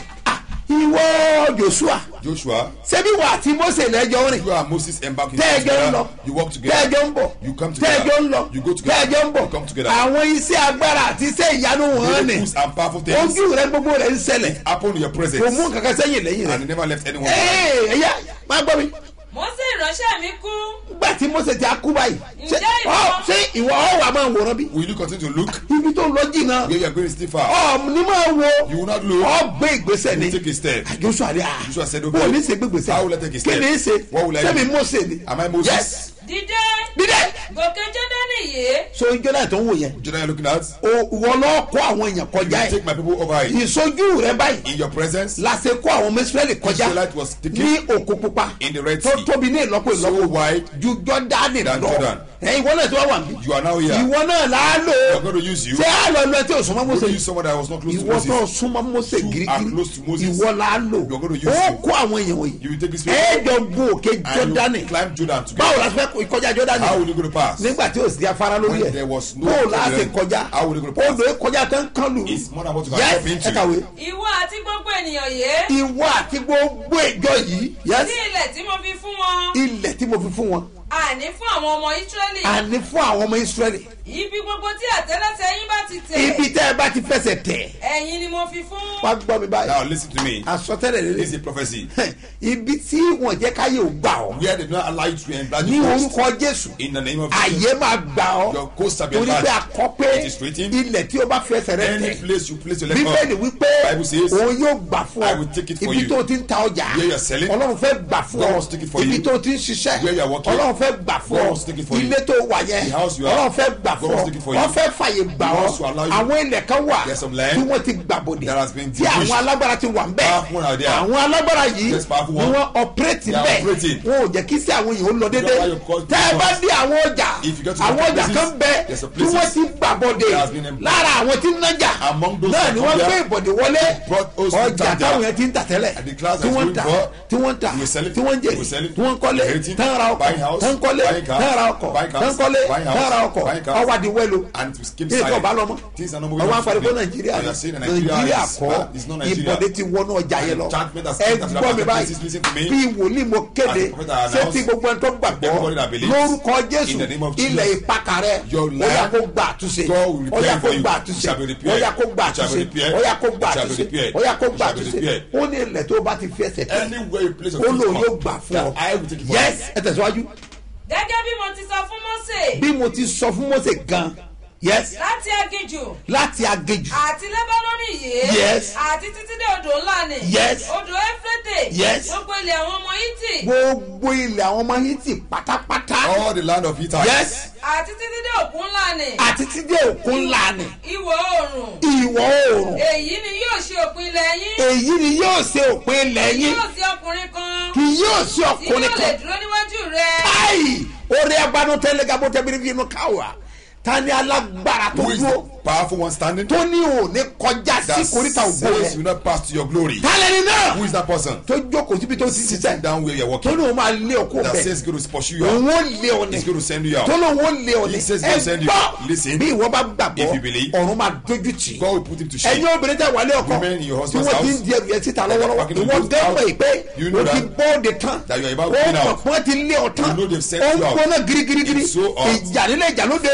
Speaker 2: ìwọ Joshua
Speaker 3: Joshua,
Speaker 2: ṣebí wà àti Mósè lẹ́jọ́ rìn
Speaker 3: you and Moses embarking
Speaker 2: tẹ́ẹ̀jọ́ ń
Speaker 3: together.
Speaker 2: lọ
Speaker 3: You walk together.
Speaker 2: tẹ́ẹ̀jọ́ ń bọ̀
Speaker 3: You come together.
Speaker 2: tẹ́ẹ̀jọ́ ń lọ
Speaker 3: You go together.
Speaker 2: tẹ́ẹ̀jọ́ ń bọ̀
Speaker 3: You come together.
Speaker 2: àwọn iṣẹ́ agbára àti iṣẹ́ ìyanu wọn ni
Speaker 3: Miracles and powerful things
Speaker 2: ojú rẹ gbogbo rẹ ń ṣẹlẹ̀
Speaker 3: happen in your
Speaker 2: kò mú
Speaker 3: presence.
Speaker 2: kankan sẹ́yìn lẹ́yìn
Speaker 3: And he
Speaker 2: rẹ
Speaker 3: never left anyone behind.
Speaker 2: ẹ̀yà máa gbọ́ mi
Speaker 4: Mósè ìránṣẹ́ mi kú
Speaker 2: gbà tí Mósè ti akú báyìí
Speaker 4: Ǹjẹ́ ìwọ-
Speaker 2: ṣé ìwọ ọ̀ wà máa wòran bí
Speaker 3: Will you continue to look
Speaker 2: ibi tó lọ jìnnà
Speaker 3: where you are going still far?
Speaker 2: ní máa wo
Speaker 3: You will not look.
Speaker 2: ọ gbé ìgbésẹ̀
Speaker 3: You
Speaker 2: ni
Speaker 3: will take a step.
Speaker 2: Joshua rí
Speaker 3: Joshua said, okay.
Speaker 2: bó o ní ṣe gbé ìgbésẹ̀
Speaker 3: How will I take a step?
Speaker 2: kí ni í ṣe
Speaker 3: What will I
Speaker 2: sẹ́mi
Speaker 3: do?
Speaker 2: Mósè ni
Speaker 3: Am I Moses?
Speaker 2: yes
Speaker 4: dìde
Speaker 2: dídẹ́
Speaker 4: gòkè Jọ́dánì yìí
Speaker 2: so ìjọba tó ń wò yẹn
Speaker 3: Jordan you're looking at?
Speaker 2: wọ́n lọ kó àwọn èèyàn
Speaker 3: You
Speaker 2: kọjá
Speaker 3: take
Speaker 2: ẹ̀
Speaker 3: my people over it.
Speaker 2: ìsojú rẹ báyìí
Speaker 3: In your presence,
Speaker 2: láṣẹ kó àwọn ọmọ Ísírẹ́lì kọjá
Speaker 3: Israelite was taken
Speaker 2: ní òkú pupa
Speaker 3: in the Red
Speaker 2: tó
Speaker 3: Sea.
Speaker 2: tóbi ní ìlọ́po
Speaker 3: So
Speaker 2: ìlọ́po
Speaker 3: wide
Speaker 2: ju Jọ́dánì
Speaker 3: than
Speaker 2: lọ
Speaker 3: Jordan.
Speaker 2: ìwọ náà tí wọ́n wà níbí
Speaker 3: You are now here.
Speaker 2: ìwọ náà là á lò
Speaker 3: We are going to use you.
Speaker 2: ṣé á lọ lọ tí o súnmọ́
Speaker 3: Going to
Speaker 2: Mósè
Speaker 3: use someone that was not close to
Speaker 2: ìwọ tó
Speaker 3: Moses.
Speaker 2: súnmọ́ Mósè
Speaker 3: You are close to
Speaker 2: girigiri
Speaker 3: Moses.
Speaker 2: ìwọ là á lò
Speaker 3: You are going to use
Speaker 2: ó
Speaker 3: you.
Speaker 2: kó àwọn èèyàn wọ̀nyí
Speaker 3: You will take this people
Speaker 2: ẹ̀ẹ́dọ̀ gun òkè
Speaker 3: and
Speaker 2: Jọ́dánì
Speaker 3: you climb Jordan
Speaker 2: báwo
Speaker 3: together.
Speaker 2: la fẹ́ kọjá Jọ́dánì
Speaker 3: How will you go to pass?
Speaker 2: nígbà tí o sì afárá lórí
Speaker 3: When
Speaker 2: ẹ̀
Speaker 3: there was no
Speaker 2: báwo la ṣe
Speaker 3: problem,
Speaker 2: kọjá
Speaker 3: how will you go to pass?
Speaker 2: odò kọjá tán kán lù
Speaker 3: It's more than what you can
Speaker 2: yes
Speaker 3: step into.
Speaker 2: ẹ kàwé
Speaker 4: ìwọ àti gbogbo ènìyàn yìí
Speaker 2: ìwọ àti gbogbo ìjọ yìí yes
Speaker 4: ní ilẹ̀ tí mo fi fún wọn
Speaker 2: ilẹ̀ tí mo fi fún wọn
Speaker 4: àní fún àwọn ọmọ Ísírẹ́lì
Speaker 2: àní fún àwọn ọmọ Ísírẹ́lì
Speaker 4: ibi gbogbo tí àtẹ́lẹsẹ̀ yín bá ti tẹ̀
Speaker 2: ibi tẹ́ ẹ bá ti fẹsẹ̀ tẹ̀
Speaker 4: ẹ̀yin ni mo fi fún
Speaker 2: wá gbọ́ mi báyìí
Speaker 3: Now listen to me.
Speaker 2: àsọtẹ́lẹ̀
Speaker 3: This is
Speaker 2: lélẹ̀
Speaker 3: a prophecy.
Speaker 2: ibi tí wọ́n jẹ́ káyé ò gbà ọ́
Speaker 3: Where they do not allow you to enlarge
Speaker 2: ní
Speaker 3: your coast.
Speaker 2: orúkọ Jésù
Speaker 3: In the name of Jesus.
Speaker 2: àyè máa gbà ọ́
Speaker 3: Your coast shall be
Speaker 2: torí pé
Speaker 3: enlarged.
Speaker 2: akọ pé
Speaker 3: It is written.
Speaker 2: ilẹ̀ tí o bá fẹsẹ̀ rẹ
Speaker 3: Any
Speaker 2: tẹ̀
Speaker 3: place you place your leg
Speaker 2: bíbélì
Speaker 3: on.
Speaker 2: wípé
Speaker 3: Bible says,
Speaker 2: òun yóò gbà fún
Speaker 3: I
Speaker 2: ọ
Speaker 3: will take it for
Speaker 2: ibi
Speaker 3: you.
Speaker 2: tó ti ń ta ọjà
Speaker 3: Where you are selling,
Speaker 2: Ọlọ́run fẹ́ gbà fún
Speaker 3: God
Speaker 2: ọ
Speaker 3: wants to take it for
Speaker 2: ibi
Speaker 3: you.
Speaker 2: tó ti ń ṣiṣẹ́
Speaker 3: Where you are working,
Speaker 2: Ọlọ́run fẹ́ gbà fún
Speaker 3: God
Speaker 2: ọ
Speaker 3: wants to take it for you.
Speaker 2: ilé tó wà yẹn
Speaker 3: The house you are,
Speaker 2: Ọlọ́run fẹ́ gbà
Speaker 3: God
Speaker 2: fún
Speaker 3: wants
Speaker 2: ọ
Speaker 3: to take it for you.
Speaker 2: wọ́n fẹ́ fàyè gbà
Speaker 3: He
Speaker 2: ọ
Speaker 3: wants to allow you.
Speaker 2: àwọn ilẹ̀ kan wà
Speaker 3: There's some land
Speaker 2: tí wọ́n ti gbàbọ̀dẹ̀
Speaker 3: that has been
Speaker 2: tí àwọn
Speaker 3: demolished.
Speaker 2: alágbára ti wà ń bẹ̀
Speaker 3: Powerful are there.
Speaker 2: àwọn alágbára yìí
Speaker 3: Yes, powerful
Speaker 2: ni
Speaker 3: one.
Speaker 2: wọ́n ọ̀pẹ́rẹ́tì
Speaker 3: They are
Speaker 2: bẹ́ẹ̀
Speaker 3: operating.
Speaker 2: wọn ò jẹ́ kí sí àwọn èèyàn ó lọ dédé
Speaker 3: That's why you call
Speaker 2: tẹ́ ẹ bá
Speaker 3: demons.
Speaker 2: dé àwọn ọjà
Speaker 3: If you get to
Speaker 2: àwọn
Speaker 3: the
Speaker 2: ọjà
Speaker 3: places,
Speaker 2: kan bẹ
Speaker 3: there's some
Speaker 2: tí wọ́n
Speaker 3: places
Speaker 2: ti gbàbọ̀dẹ̀
Speaker 3: that has been employed.
Speaker 2: lára àwọn tí ń nájà
Speaker 3: Among those
Speaker 2: náà
Speaker 3: that
Speaker 2: ni
Speaker 3: come
Speaker 2: wọ́n
Speaker 3: there,
Speaker 2: gbé ìbọ̀dẹ̀ wọlé
Speaker 3: brought us to
Speaker 2: ọjà
Speaker 3: Tanja.
Speaker 2: táwọn yẹn ti ń tà tẹ́lẹ̀
Speaker 3: And the class
Speaker 2: tí
Speaker 3: that's
Speaker 2: wọ́n ń
Speaker 3: going
Speaker 2: tà
Speaker 3: for,
Speaker 2: tí wọ́n ń tà
Speaker 3: we will sell it,
Speaker 2: tí wọ́n ń jẹ
Speaker 3: we will sell it,
Speaker 2: tí wọ́n ń kọ́lé
Speaker 3: inheriting,
Speaker 2: tán ra ọkọ̀
Speaker 3: buying house,
Speaker 2: tán ń kọ́lé
Speaker 3: buying cars,
Speaker 2: tán ra ọkọ̀
Speaker 3: buying cars,
Speaker 2: tán ń kọ́lé
Speaker 3: buying house,
Speaker 2: tán ra ọkọ̀
Speaker 3: buying cars,
Speaker 2: ọwọ́ àdìwẹ́lu
Speaker 3: and it came
Speaker 2: kí ni
Speaker 3: silent.
Speaker 2: kò bá lọ mọ́
Speaker 3: Things are not moving
Speaker 2: ọwọ́
Speaker 3: on
Speaker 2: àpàdé fún
Speaker 3: smoothly.
Speaker 2: Nàìjíríà
Speaker 3: You are saying Nigeria
Speaker 2: Nàìjíríà
Speaker 3: is
Speaker 2: kọ́
Speaker 3: bad. It's not Nigeria.
Speaker 2: ìbọ̀dẹ̀ ti wọnú ọjà yẹn lọ
Speaker 3: Enchantment has
Speaker 2: ẹ
Speaker 3: entered the
Speaker 2: gbọ́ mi
Speaker 3: marketplace.
Speaker 2: báyìí
Speaker 3: Listen to me.
Speaker 2: bí wòlíì mo kéde
Speaker 3: As the prophet announced,
Speaker 2: sétí gbogbo ẹni tó gbàgbọ́
Speaker 3: everybody that believes,
Speaker 2: lórúkọ Jésù
Speaker 3: in the name of Jesus,
Speaker 2: ilẹ̀ ìpakà rẹ
Speaker 3: your
Speaker 2: ó yá
Speaker 3: land,
Speaker 2: kó gbà àtúnṣe
Speaker 3: God will
Speaker 2: ó yá
Speaker 3: repair
Speaker 2: kó
Speaker 3: for you.
Speaker 2: gbà
Speaker 3: It
Speaker 2: àtúnṣe
Speaker 3: shall be
Speaker 2: ó
Speaker 3: repaired.
Speaker 2: yá kó gbà
Speaker 3: It shall be
Speaker 2: àtúnṣe
Speaker 3: repaired.
Speaker 2: ó yá kó gbà
Speaker 3: It shall be
Speaker 2: àtúnṣe
Speaker 3: repaired.
Speaker 2: ó yá kó
Speaker 3: It
Speaker 2: gbà
Speaker 3: shall be
Speaker 2: àtúnṣe
Speaker 3: repaired.
Speaker 2: ó ní ilẹ̀ tó bá ti fi ẹsẹ̀ tẹ̀
Speaker 3: Anywhere you place your
Speaker 2: ó lò
Speaker 3: foot
Speaker 2: yóò
Speaker 3: on,
Speaker 2: gbà fún ọ
Speaker 3: that I will take it for
Speaker 2: yes
Speaker 3: you.
Speaker 2: ẹ tẹ̀síwájú
Speaker 4: gẹ́gẹ́ bí mo ti sọ fún Mósè
Speaker 2: bí mo ti sọ fún Mósè gan yes
Speaker 4: láti aginjù
Speaker 2: láti agéjù
Speaker 4: àti Lẹ́bánánì yìí
Speaker 2: Yes.
Speaker 4: àti títí dé odò ńlá ni
Speaker 2: Yes.
Speaker 4: odò Éfrétè
Speaker 2: Yes.
Speaker 4: gbogbo ilẹ̀ àwọn ọmọ Hítì
Speaker 2: gbogbo ilẹ̀ àwọn ọmọ Hítì pátápátá
Speaker 3: All the land of Hittites.
Speaker 2: yes
Speaker 4: àti títí dé òkun ńlá ni
Speaker 2: àti títí òkun ńlá ni
Speaker 4: ìwọ̀ oòrùn
Speaker 2: ìwọ̀ oòrùn
Speaker 4: èyí ni yóò ṣe òpin ilẹ̀ yín
Speaker 2: èyí ni yóò ṣe òpin ilẹ̀ yín
Speaker 4: yóò sí ọkùnrin kan
Speaker 2: kì yóò sí
Speaker 4: tí
Speaker 2: ọkùnrin
Speaker 4: yóò lè
Speaker 2: kan
Speaker 4: dúró níwájú rẹ
Speaker 2: ayi orí abanutẹ́lẹ̀ gabotẹ́bìrì fi inú káwa ta ni alágbára tó
Speaker 3: Who is
Speaker 2: dúró
Speaker 3: the powerful one standing?
Speaker 2: tó ní òní kọjá sí
Speaker 3: That
Speaker 2: koríta ògbó
Speaker 3: says you
Speaker 2: rẹ
Speaker 3: will not pass to your glory.
Speaker 2: tálẹ́ni náà
Speaker 3: Who is that person?
Speaker 2: tó jókòó síbi tó ti
Speaker 3: Sitting
Speaker 2: ṣiṣẹ́
Speaker 3: down where you're
Speaker 2: tó
Speaker 3: walking.
Speaker 2: ní òun máa lé ọkọ
Speaker 3: That
Speaker 2: bẹ́ẹ̀
Speaker 3: says going to pursue you
Speaker 2: òun
Speaker 3: out.
Speaker 2: ó lé ọ ní
Speaker 3: He's going to send you out.
Speaker 2: tó lóun ó lé ọ ní
Speaker 3: He says
Speaker 2: ẹ
Speaker 3: he'll send you.
Speaker 2: gbọ́
Speaker 3: Listen.
Speaker 2: bí ìwọ bá gbàgbọ́
Speaker 3: If you believe,
Speaker 2: ọ̀run máa dójú tì í
Speaker 3: God will put him to shame.
Speaker 2: ẹ̀yin obìnrin tẹ wálé ọkọ
Speaker 3: Women in your
Speaker 2: tí
Speaker 3: husband's
Speaker 2: wọ́n ti ń
Speaker 3: house,
Speaker 2: di ẹrù yẹn síta lọ́wọ́lọ́wọ́
Speaker 3: packing the
Speaker 2: ìwọ
Speaker 3: goods
Speaker 2: gẹ́gbọ̀
Speaker 3: out.
Speaker 2: ìpè
Speaker 3: You know
Speaker 2: o ti
Speaker 3: that.
Speaker 2: bóde tán
Speaker 3: That you are about
Speaker 2: ó
Speaker 3: to clean
Speaker 2: mọ̀
Speaker 3: out.
Speaker 2: pọ́n ti lé ọ tán
Speaker 3: You know they've sent
Speaker 2: ó ń
Speaker 3: you out.
Speaker 2: gbóná girigirigiri
Speaker 3: It's so hot.
Speaker 2: ìjà nílé ìjà lóde
Speaker 3: Today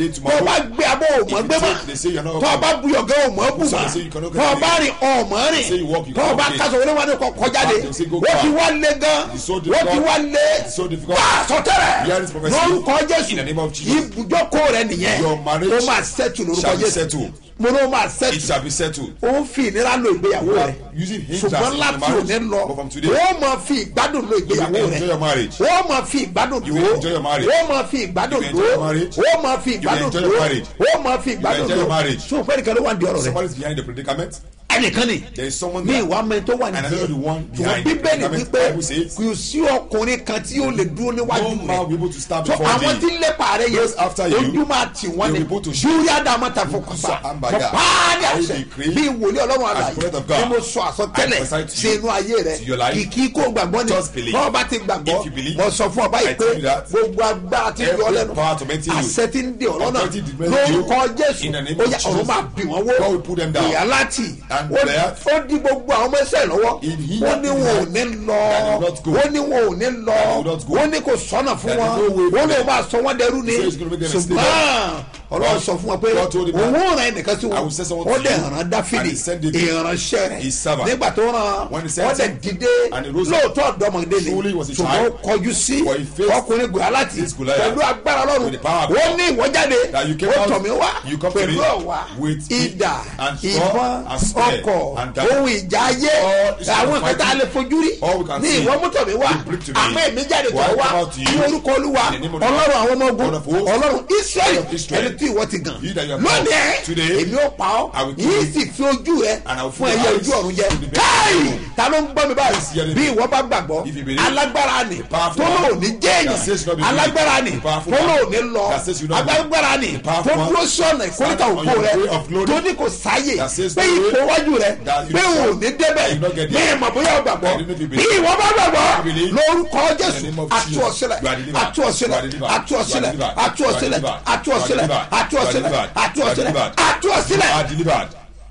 Speaker 3: say tomorrow.
Speaker 2: tó bá gbé abọ́ òmò gbé mọ́.
Speaker 3: They say you're not
Speaker 2: tó bá buyọ̀gẹ́ òmò bù
Speaker 3: Some
Speaker 2: mọ́.
Speaker 3: say you cannot get
Speaker 2: tó
Speaker 3: away.
Speaker 2: bá rìn ọmọ
Speaker 3: They say you walk,
Speaker 2: rìn.
Speaker 3: you
Speaker 2: tó
Speaker 3: cannot
Speaker 2: bá
Speaker 3: walk.
Speaker 2: kásọ̀ wọlé wọn ni kò kọjá de.
Speaker 3: They say go
Speaker 2: wọ́n ti
Speaker 3: back.
Speaker 2: wá lé gan.
Speaker 3: It's so
Speaker 2: wọ́n ti
Speaker 3: difficult.
Speaker 2: wá lé.
Speaker 3: It's so difficult.
Speaker 2: wá sọtẹ́rẹ̀.
Speaker 3: Here is prophecy.
Speaker 2: lórúkọ
Speaker 3: In the name of
Speaker 2: Jésù.
Speaker 3: Jesus.
Speaker 2: ibùjókòó rẹ nìyẹn.
Speaker 3: Your marriage
Speaker 2: ó máa settle lórúkọ
Speaker 3: shall be
Speaker 2: Jésù.
Speaker 3: settled.
Speaker 2: mo ní ó máa
Speaker 3: It
Speaker 2: settle.
Speaker 3: shall be settled.
Speaker 2: ó ń fi ìnira lo ìgbéyàwó
Speaker 3: You
Speaker 2: rẹ.
Speaker 3: are using hindrance
Speaker 2: ṣùgbọ́n
Speaker 3: in
Speaker 2: láti
Speaker 3: your marriage.
Speaker 2: òní lọ
Speaker 3: But from today,
Speaker 2: ó máa fi ìgbádùn lo
Speaker 3: you will
Speaker 2: ìgbéyàwó
Speaker 3: enjoy your
Speaker 2: rẹ.
Speaker 3: marriage.
Speaker 2: ó máa fi ìgbádùn
Speaker 3: You will enjoy
Speaker 2: dúró.
Speaker 3: your marriage.
Speaker 2: ó máa fi ìgbádùn
Speaker 3: You will enjoy your
Speaker 2: dúró.
Speaker 3: marriage.
Speaker 2: ó máa fi
Speaker 3: You will
Speaker 2: ìgbádùn
Speaker 3: enjoy your
Speaker 2: dúró.
Speaker 3: marriage.
Speaker 2: ó máa fi
Speaker 3: You will
Speaker 2: ìgbádùn
Speaker 3: enjoy your
Speaker 2: dúró.
Speaker 3: marriage.
Speaker 2: sọ fẹ́ẹ́ nìkan ló wà ní ọ̀rọ̀ rẹ.
Speaker 3: Somebody is behind the predicament.
Speaker 2: ẹnìkan ni
Speaker 3: There is someone
Speaker 2: ní
Speaker 3: there.
Speaker 2: ìwà mẹ́rin tó wà
Speaker 3: And I don't know the one
Speaker 2: nìyẹn. ṣùgbọ́n
Speaker 3: behind the
Speaker 2: bíbélì
Speaker 3: predicament.
Speaker 2: wípé
Speaker 3: Bible says,
Speaker 2: kò sí ọkùnrin kan tí yóò lè dúró níwájú
Speaker 3: no man will be able to stand before
Speaker 2: àwọn tí
Speaker 3: thee.
Speaker 2: lépa rẹ
Speaker 3: Those after you,
Speaker 2: ojú máa tì wọ́n
Speaker 3: they
Speaker 2: ni
Speaker 3: will be able to shoot.
Speaker 2: júrí àdàmọ́ta fọkànfà
Speaker 3: So, hamburger.
Speaker 2: pàáni
Speaker 3: I
Speaker 2: àṣẹ
Speaker 3: decree
Speaker 2: bí wòlíì ọlọ́run
Speaker 3: as
Speaker 2: àlàyé
Speaker 3: prophet of God,
Speaker 2: bí mo sọ àsọtẹ́lẹ̀
Speaker 3: I prophesy to
Speaker 2: sí
Speaker 3: you,
Speaker 2: inú ayé rẹ
Speaker 3: to your life.
Speaker 2: kìkì kó gbàgbọ́ ni
Speaker 3: Just believe.
Speaker 2: bọ́ọ̀ bá ti gbàgbọ́
Speaker 3: If you believe,
Speaker 2: mo sọ fún ọ báyìí
Speaker 3: I
Speaker 2: pé
Speaker 3: tell you that
Speaker 2: gbogbo agbára ti yọ
Speaker 3: every
Speaker 2: lẹ́nu
Speaker 3: power tormenting you,
Speaker 2: àṣẹ ti ń di ọ̀rọ̀ náà
Speaker 3: authority demanding you,
Speaker 2: lórúkọ Jésù
Speaker 3: in the name
Speaker 2: ó
Speaker 3: of
Speaker 2: yá ọ̀run
Speaker 3: Jesus,
Speaker 2: máa bì wọ́n
Speaker 3: God will
Speaker 2: wó
Speaker 3: put them down.
Speaker 2: ìyá láti
Speaker 3: And
Speaker 2: ó
Speaker 3: there,
Speaker 2: di gbogbo àwọn ọmọ ẹsẹ̀ lọ́wọ́
Speaker 3: in he
Speaker 2: ó ní wọn ò ní lọ
Speaker 3: that they will not go.
Speaker 2: ó ní wọn ò ní lọ
Speaker 3: That they will not go.
Speaker 2: ó ní kò sọ́nà fún
Speaker 3: That
Speaker 2: wọn
Speaker 3: there is no way for
Speaker 2: ó ní
Speaker 3: them.
Speaker 2: wọn máa sọ wọn dẹrú ni
Speaker 3: He says he's going to make them a slave.
Speaker 2: ṣùgbọ́n ọlọ́run sọ fún wọn pé
Speaker 3: God told him that.
Speaker 2: òun ò ràn ẹnìkan sí
Speaker 3: I
Speaker 2: wọn
Speaker 3: will send someone
Speaker 2: ó
Speaker 3: to
Speaker 2: dẹ̀
Speaker 3: you.
Speaker 2: ràn Dáfídì
Speaker 3: And he sent David,
Speaker 2: ìránṣẹ́
Speaker 3: his
Speaker 2: rẹ̀
Speaker 3: servant.
Speaker 2: nígbà tó ràn
Speaker 3: When he sent
Speaker 2: ó dẹ̀
Speaker 3: him,
Speaker 2: dìde
Speaker 3: and he rose up.
Speaker 2: lóòótọ́ ọ̀dọ́mọdé ni
Speaker 3: Truly was a
Speaker 2: ṣùgbọ́n ó
Speaker 3: child.
Speaker 2: kọjú sí
Speaker 3: For he faced
Speaker 2: ọkùnrin Gòláyátì
Speaker 3: this Goliath
Speaker 2: pẹ̀lú agbára
Speaker 3: with
Speaker 2: Ọlọ́run
Speaker 3: the power of
Speaker 2: ó
Speaker 3: God.
Speaker 2: ní ìwọ́jáde
Speaker 3: That you came
Speaker 2: ó
Speaker 3: out,
Speaker 2: tọ̀ mí wá
Speaker 3: you come to
Speaker 2: pẹ̀lú
Speaker 3: me
Speaker 2: ọ̀wá
Speaker 3: with
Speaker 2: idà
Speaker 3: and sword
Speaker 2: ìbọn
Speaker 3: and spear
Speaker 2: ọkọ̀
Speaker 3: and dagger.
Speaker 2: ohun ìjà ayé
Speaker 3: All is
Speaker 2: àwọn
Speaker 3: not
Speaker 2: nǹkan tá a
Speaker 3: fighting.
Speaker 2: lè fojú rí
Speaker 3: All we can
Speaker 2: ní
Speaker 3: see.
Speaker 2: ìwọ mú tọ̀ mí wá
Speaker 3: You bring to me.
Speaker 2: àmọ́ èmi jáde
Speaker 3: For I
Speaker 2: tọ̀ wá
Speaker 3: come out to you.
Speaker 2: ní orúkọ Olúwa
Speaker 3: In the name of the
Speaker 2: Ọlọ́run àwọn ọmọ ogun
Speaker 3: God of hosts.
Speaker 2: Ọlọ́run Israẹli
Speaker 3: God of Israel.
Speaker 2: ẹni tí ìwọ ti gàn
Speaker 3: He that you have
Speaker 2: lónìí
Speaker 3: today,
Speaker 2: èmi ó pa
Speaker 3: I
Speaker 2: ọ́
Speaker 3: will kill
Speaker 2: yìí
Speaker 3: you.
Speaker 2: sì fi ojú rẹ
Speaker 3: And I will
Speaker 2: fún
Speaker 3: fill
Speaker 2: ẹyẹ
Speaker 3: your
Speaker 2: ojú
Speaker 3: eyes
Speaker 2: ọ̀run jẹ
Speaker 3: to the very
Speaker 2: káì
Speaker 3: moon.
Speaker 2: ta ló ń gbọ́ mi báyìí
Speaker 3: hearing
Speaker 2: bí
Speaker 3: me.
Speaker 2: ìwọ bá gbàgbọ́
Speaker 3: If you believe,
Speaker 2: alágbára ni
Speaker 3: powerful
Speaker 2: tó lò
Speaker 3: one
Speaker 2: ní
Speaker 3: that says
Speaker 2: jẹ́yìn
Speaker 3: not be
Speaker 2: alágbára ni
Speaker 3: the powerful
Speaker 2: tó lò
Speaker 3: one
Speaker 2: ní lọ
Speaker 3: that says you not be
Speaker 2: alágbára ni
Speaker 3: the powerful
Speaker 2: tó
Speaker 3: one
Speaker 2: dúró sí ọ̀nà ìkórìtà
Speaker 3: stand on
Speaker 2: òkú
Speaker 3: your
Speaker 2: rẹ
Speaker 3: way of glory
Speaker 2: tó ní kò sáyè
Speaker 3: that says
Speaker 2: pé
Speaker 3: no way
Speaker 2: ipò wájú rẹ
Speaker 3: that you
Speaker 2: pé
Speaker 3: don't
Speaker 2: ò
Speaker 3: come.
Speaker 2: ní débẹ̀
Speaker 3: You don't get
Speaker 2: ní
Speaker 3: there.
Speaker 2: ìmọ̀ bóyá o gbàgbọ́
Speaker 3: I don't know if you
Speaker 2: bí
Speaker 3: believe.
Speaker 2: ìwọ bá gbàgbọ́
Speaker 3: You believe.
Speaker 2: lórúkọ
Speaker 3: In the
Speaker 2: Jésù
Speaker 3: name of
Speaker 2: àtú
Speaker 3: Jesus.
Speaker 2: ọ̀sílẹ̀
Speaker 3: You are delivered.
Speaker 2: àtú ọ̀sílẹ̀
Speaker 3: You are delivered.
Speaker 2: àtú ọ̀sílẹ̀
Speaker 3: You are
Speaker 2: àtú ọ̀sílẹ̀
Speaker 3: delivered.
Speaker 2: àtú
Speaker 3: You are
Speaker 2: ọ̀sílẹ̀
Speaker 3: delivered.
Speaker 2: àtú
Speaker 3: You are
Speaker 2: ọ̀sílẹ̀
Speaker 3: delivered.
Speaker 2: àtú
Speaker 3: You are
Speaker 2: ọ̀sílẹ̀
Speaker 3: delivered.
Speaker 2: àtú
Speaker 3: You
Speaker 2: ọ̀sílẹ̀
Speaker 3: are delivered.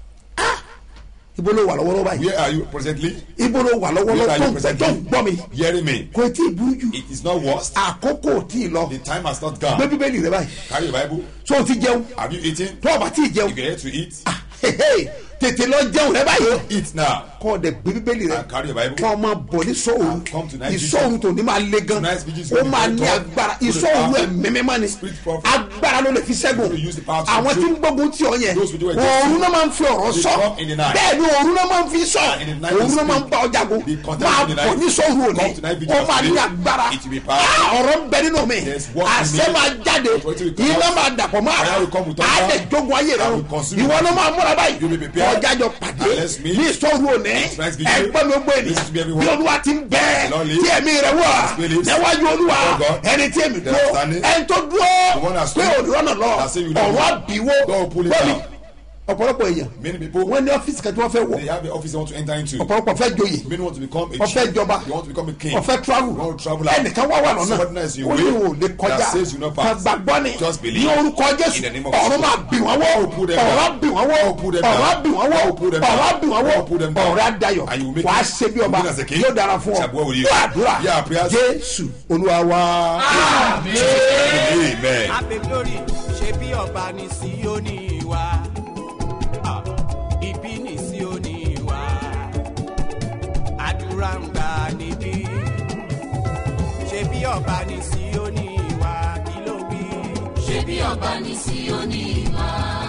Speaker 2: ibo ló wà lọ́wọ́lọ́wọ́ báyìí
Speaker 3: Where are you presently?
Speaker 2: ibo ló wà
Speaker 3: Where are you
Speaker 2: lọ́wọ́lọ́wọ́ tó ń
Speaker 3: presently?
Speaker 2: gbọ́ mi
Speaker 3: Hearing me.
Speaker 2: kò tí ì burú jù
Speaker 3: It is not worst.
Speaker 2: àkókò tí ì lọ
Speaker 3: The time has not
Speaker 2: gbé
Speaker 3: gone.
Speaker 2: bíbélì rẹ báyìí
Speaker 3: Carry your Bible.
Speaker 2: tó o ti jẹun
Speaker 3: Have you eaten?
Speaker 2: tó o bá tí ì jẹun
Speaker 3: If you're here to eat,
Speaker 2: tètè lọ jẹun rẹ báyìí
Speaker 3: eat now.
Speaker 2: kọ́ ọ dẹ gbé bíbélì rẹ
Speaker 3: And carry your Bible.
Speaker 2: kọ́ ọ máa bọ̀ ní sọ́ọ̀rù
Speaker 3: And come to night
Speaker 2: ìsọ́ọ̀rù tó ní máa le gan
Speaker 3: Tonight's vigil is
Speaker 2: ó
Speaker 3: going to be
Speaker 2: máa
Speaker 3: very
Speaker 2: ní
Speaker 3: tough.
Speaker 2: agbára
Speaker 3: To the
Speaker 2: ìsọ́ọ̀rù
Speaker 3: power.
Speaker 2: ẹ̀mẹ́mẹ́ máa ní
Speaker 3: Spirit prophet.
Speaker 2: agbára ló lè fi ṣẹ́gun
Speaker 3: You use the power to
Speaker 2: àwọn tí ń
Speaker 3: control.
Speaker 2: gbógun tí ọ yẹn
Speaker 3: Those who do it
Speaker 2: òòrùn náà máa ń fi ọ̀rọ̀
Speaker 3: They
Speaker 2: sọ
Speaker 3: come in the night.
Speaker 2: bẹ́ẹ̀ ni òòrùn náà máa ń fi sọ
Speaker 3: And in the night
Speaker 2: òòrùn
Speaker 3: they
Speaker 2: náà máa ń
Speaker 3: speak.
Speaker 2: bá ọjà go
Speaker 3: They contend
Speaker 2: máa
Speaker 3: in the
Speaker 2: bọ̀
Speaker 3: night.
Speaker 2: ní sọ́ọ̀rù òní
Speaker 3: Come to night vigil
Speaker 2: ó máa ní
Speaker 3: today.
Speaker 2: agbára
Speaker 3: It will be powerful.
Speaker 2: ọ̀rọ̀ ń bẹ nínú mi
Speaker 3: There's work in
Speaker 2: àṣẹ
Speaker 3: me.
Speaker 2: máa jáde
Speaker 3: Authority will come
Speaker 2: iná
Speaker 3: out.
Speaker 2: máa dàpọ̀ mọ́
Speaker 3: Fire will come with thunder.
Speaker 2: àádẹ́ jogun ayé rẹ
Speaker 3: I
Speaker 2: o
Speaker 3: will consume
Speaker 2: ìwọ
Speaker 3: you.
Speaker 2: náà máa múra báyìí
Speaker 3: You will be prepared.
Speaker 2: ọjà jọ pàdé
Speaker 3: And let's meet.
Speaker 2: ní ìsọ̀rù òní
Speaker 3: Next video.
Speaker 2: ẹgbẹ́ mi ó gbé
Speaker 3: Listen to me,
Speaker 2: ènìyàn
Speaker 3: everyone.
Speaker 2: bí olúwa ti ń bẹ
Speaker 3: The Lord lives.
Speaker 2: tí ẹ̀mí rẹ wà
Speaker 3: The Spirit lives.
Speaker 2: níwájú olúwa
Speaker 3: Before God.
Speaker 2: ẹni tí èmi
Speaker 3: They
Speaker 2: dúró
Speaker 3: are standing.
Speaker 2: ẹni tó dúró
Speaker 3: The one that
Speaker 2: pé
Speaker 3: stood.
Speaker 2: òdìrọ́nà lọ
Speaker 3: That say you don't
Speaker 2: ọ̀rọ̀
Speaker 3: know.
Speaker 2: àbíwó
Speaker 3: God will pull it
Speaker 2: gbọ́mi
Speaker 3: down.
Speaker 2: ọ̀pọ̀lọpọ̀ èèyàn
Speaker 3: Many people,
Speaker 2: wọ́n ní ọ́fíìsì kan tí wọ́n fẹ́ wọ̀
Speaker 3: they have the office they want to enter into.
Speaker 2: ọ̀pọ̀lọpọ̀ fẹ́ joyè
Speaker 3: Many want to become a
Speaker 2: wọ́n fẹ́
Speaker 3: chief.
Speaker 2: jọba
Speaker 3: They want to become a king.
Speaker 2: wọ́n fẹ́ travel
Speaker 3: You want to travel out.
Speaker 2: ẹnìkan wá wà lọ́nà
Speaker 3: Somebody else in
Speaker 2: ó
Speaker 3: your
Speaker 2: ní
Speaker 3: way
Speaker 2: o lè kọjá
Speaker 3: that says you no pass.
Speaker 2: kan gbàgbọ́ ni
Speaker 3: Just believe.
Speaker 2: ní orúkọ Jésù
Speaker 3: In the name of
Speaker 2: ọ̀run
Speaker 3: Jesus.
Speaker 2: máa bì wọ́n wọ́
Speaker 3: God will pull them
Speaker 2: ọ̀run á
Speaker 3: down.
Speaker 2: bì wọ́n wọ́
Speaker 3: God will pull them
Speaker 2: ọ̀run á
Speaker 3: down.
Speaker 2: bì wọ́n wọ́
Speaker 3: God will pull them
Speaker 2: ọ̀run á
Speaker 3: down.
Speaker 2: bì wọ́n
Speaker 3: God
Speaker 2: wọ́
Speaker 3: will pull them down.
Speaker 2: ọ̀run á dayọ̀
Speaker 3: And you will make
Speaker 2: wàá
Speaker 3: it.
Speaker 2: ṣe bí ọba
Speaker 3: You will as a king.
Speaker 2: yóò dára fún ọ
Speaker 3: Shall dwell with you.
Speaker 2: fún àdúrà
Speaker 3: Yeah, prayers.
Speaker 2: Jésù Olúwa wa.
Speaker 3: Amen.
Speaker 5: Happy glory ṣe bí ọba ní Síónì wá. Ibi ní Síónì wá. Àdúrà ń gbà níbí. Ṣe bí ọba ní Síónì wá. Kí ló wí?
Speaker 6: ṣe bí ọba ní Síónì wá.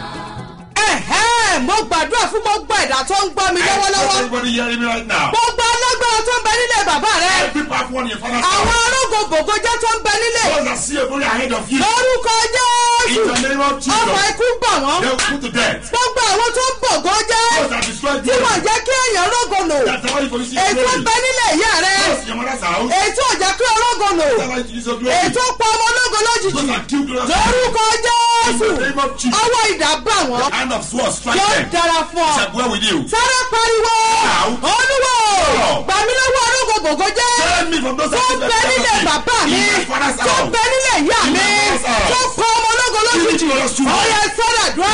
Speaker 4: mo gbàdúrà fún gbogbo ẹ̀dá tó ń gbọ́ mi lọ́wọ́lọ́wọ́
Speaker 3: Everybody hearing me right now.
Speaker 4: gbogbo alágbára tó ń bẹ nílé bàbá rẹ
Speaker 3: Every powerful one in your father's
Speaker 4: àwọn
Speaker 3: house.
Speaker 4: arógo bògójẹ́ tó ń bẹ nílé
Speaker 3: Those that see a glory ahead of you.
Speaker 4: lórúkọ
Speaker 3: In
Speaker 4: Jésù
Speaker 3: the name of
Speaker 4: ọmọ
Speaker 3: Jesus.
Speaker 4: ikú bà wọ́n
Speaker 3: They will put to death.
Speaker 4: gbogbo àwọn tó ń bògó jẹ́
Speaker 3: Those that destroy
Speaker 4: tí wọ́n
Speaker 3: glory.
Speaker 4: jẹ́ kí èèyàn rógo lò
Speaker 3: That's the one for you see
Speaker 4: ètò ń
Speaker 3: glory.
Speaker 4: bẹ nílé ìyá rẹ
Speaker 3: Those in your mother's house.
Speaker 4: ètò ò jẹ́ kí orógo lò
Speaker 3: That's why you use your glory.
Speaker 4: ètò pa ọmọ ológo lójijì
Speaker 3: Those that kill glorious.
Speaker 4: lórúkọ
Speaker 3: In
Speaker 4: Jésù
Speaker 3: the name of Jesus.
Speaker 4: ọwọ́ idà bà wọ́n
Speaker 3: Hand of sword strike
Speaker 4: yóò
Speaker 3: them.
Speaker 4: dára fún ọ
Speaker 3: Shall dwell with you.
Speaker 4: sáré pariwo olúwo gbà mí lọ́wọ́ orógo bògó jẹ́
Speaker 3: Save me from those
Speaker 4: tó
Speaker 3: that
Speaker 4: bẹ nílé bàbá mi
Speaker 3: In my father's
Speaker 4: tó
Speaker 3: house.
Speaker 4: bẹ nílé ìyá mi
Speaker 3: In my father's house.
Speaker 4: tó kọ ọmọ ológo lójijì ọyẹ sọdà dùn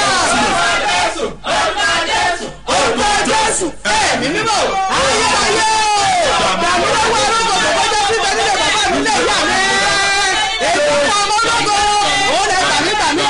Speaker 4: ọgbà Jésù ẹ̀mí mímọ́ ayérayé gbàmí lọ́wọ́ ológo bògó jẹ́ tí bẹ nílé bàbá mi nílé ìyá mi ètò ọmọ ológo òun ẹ̀ gbàmí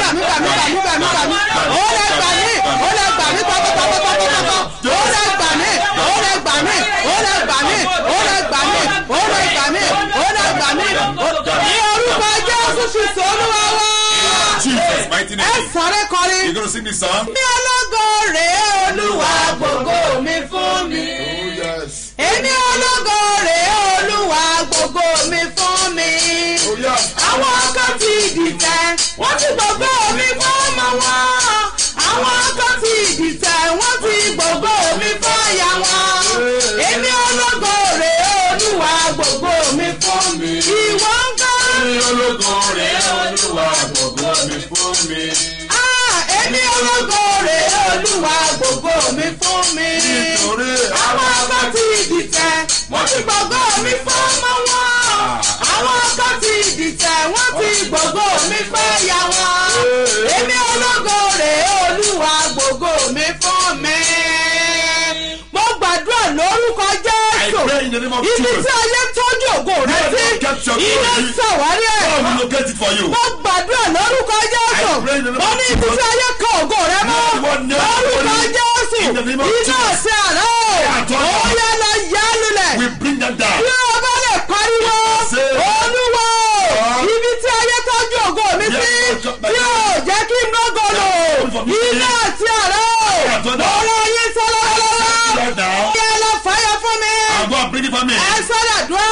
Speaker 3: mighty
Speaker 4: ẹ
Speaker 3: name.
Speaker 4: sáré kọrin.
Speaker 3: You're going to sing this song.
Speaker 4: ní ológo rèé olúwa gbogbo mi fún mi. èmi ológo rèé olúwa gbogbo mi fún mi. àwọn kan ti dìtẹ̀ wọ́n ti gbogbo mi fún ọmọ wọn. àwọn kan ti dìtẹ̀ wọ́n ti gbogbo mi fún ọ̀yà wọn. èmi ológo rèé olúwa gbogbo mi fún mi. ìwọ ń kọ́.
Speaker 3: Èmi ológo rèé olúwa gbogbo mi fún mi.
Speaker 4: èmi ológo rèé olúwa gbogbo mi fún mi.
Speaker 3: Nítorí
Speaker 4: àwọn kan ti dìtẹ̀ wọ́n ti gbogbo mi fún ọmọ wọn. àwọn kan ti dìtẹ̀ wọ́n ti gbogbo mi fún ẹ̀yà wọn. èmi ológo rèé olúwa gbogbo mi fún mi. mo gbàdúrà lórúkọ
Speaker 3: I
Speaker 4: Jésù.
Speaker 3: pray in the name of
Speaker 4: ibi
Speaker 3: Jesus.
Speaker 4: tí ayé tọ́jú ògo rẹ
Speaker 3: Let
Speaker 4: sí
Speaker 3: God get your
Speaker 4: iná
Speaker 3: glory.
Speaker 4: ṣàwárí ẹ̀.
Speaker 3: God will locate it for you.
Speaker 4: mo gbàdúrà lórúkọ Jésù.
Speaker 3: I pray in the name
Speaker 4: mo
Speaker 3: of
Speaker 4: ní ibi tí ayé kan ògo rẹ mọ́.
Speaker 3: Everyone knows
Speaker 4: lórúkọ
Speaker 3: glory.
Speaker 4: Jésù
Speaker 3: In the name of
Speaker 4: iná
Speaker 3: Jesus.
Speaker 4: ṣe àná
Speaker 3: Yeah,
Speaker 4: ó yẹ lọ yá lulẹ̀.
Speaker 3: We bring them down.
Speaker 4: bí o bá lè pariwo
Speaker 3: Say,
Speaker 4: olúwo ibi tí ayé tọ́jú ògo mi sí tí o jẹ́ kí n lọ́gọ̀ lò iná àti àná ọ̀rọ̀ yín sọ lọ́wọ́lọ́wọ́
Speaker 3: Right now.
Speaker 4: yẹ lọ fàyà fún mi
Speaker 3: And go and bring it for me.
Speaker 4: ẹ sọ́dọ̀ dùn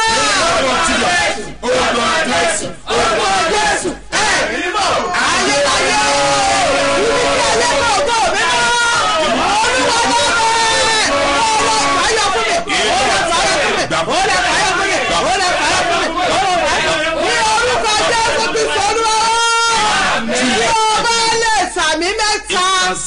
Speaker 4: orúkọ Jésù ayérayé ibi tí ayé tọ́jú ògo mi mọ́ olúwa lọ́wọ́ ọ̀rọ̀ fàyà fún mi ọ̀rọ̀ fàyà fún mi ọ̀rọ̀ fàyà fún mi ọ̀rọ̀ fàyà fún mi ọ̀rọ̀ fàyà fún mi ní orúkọ Jésù Kristi Olúwa tí o bá lè sàmì mẹ́ta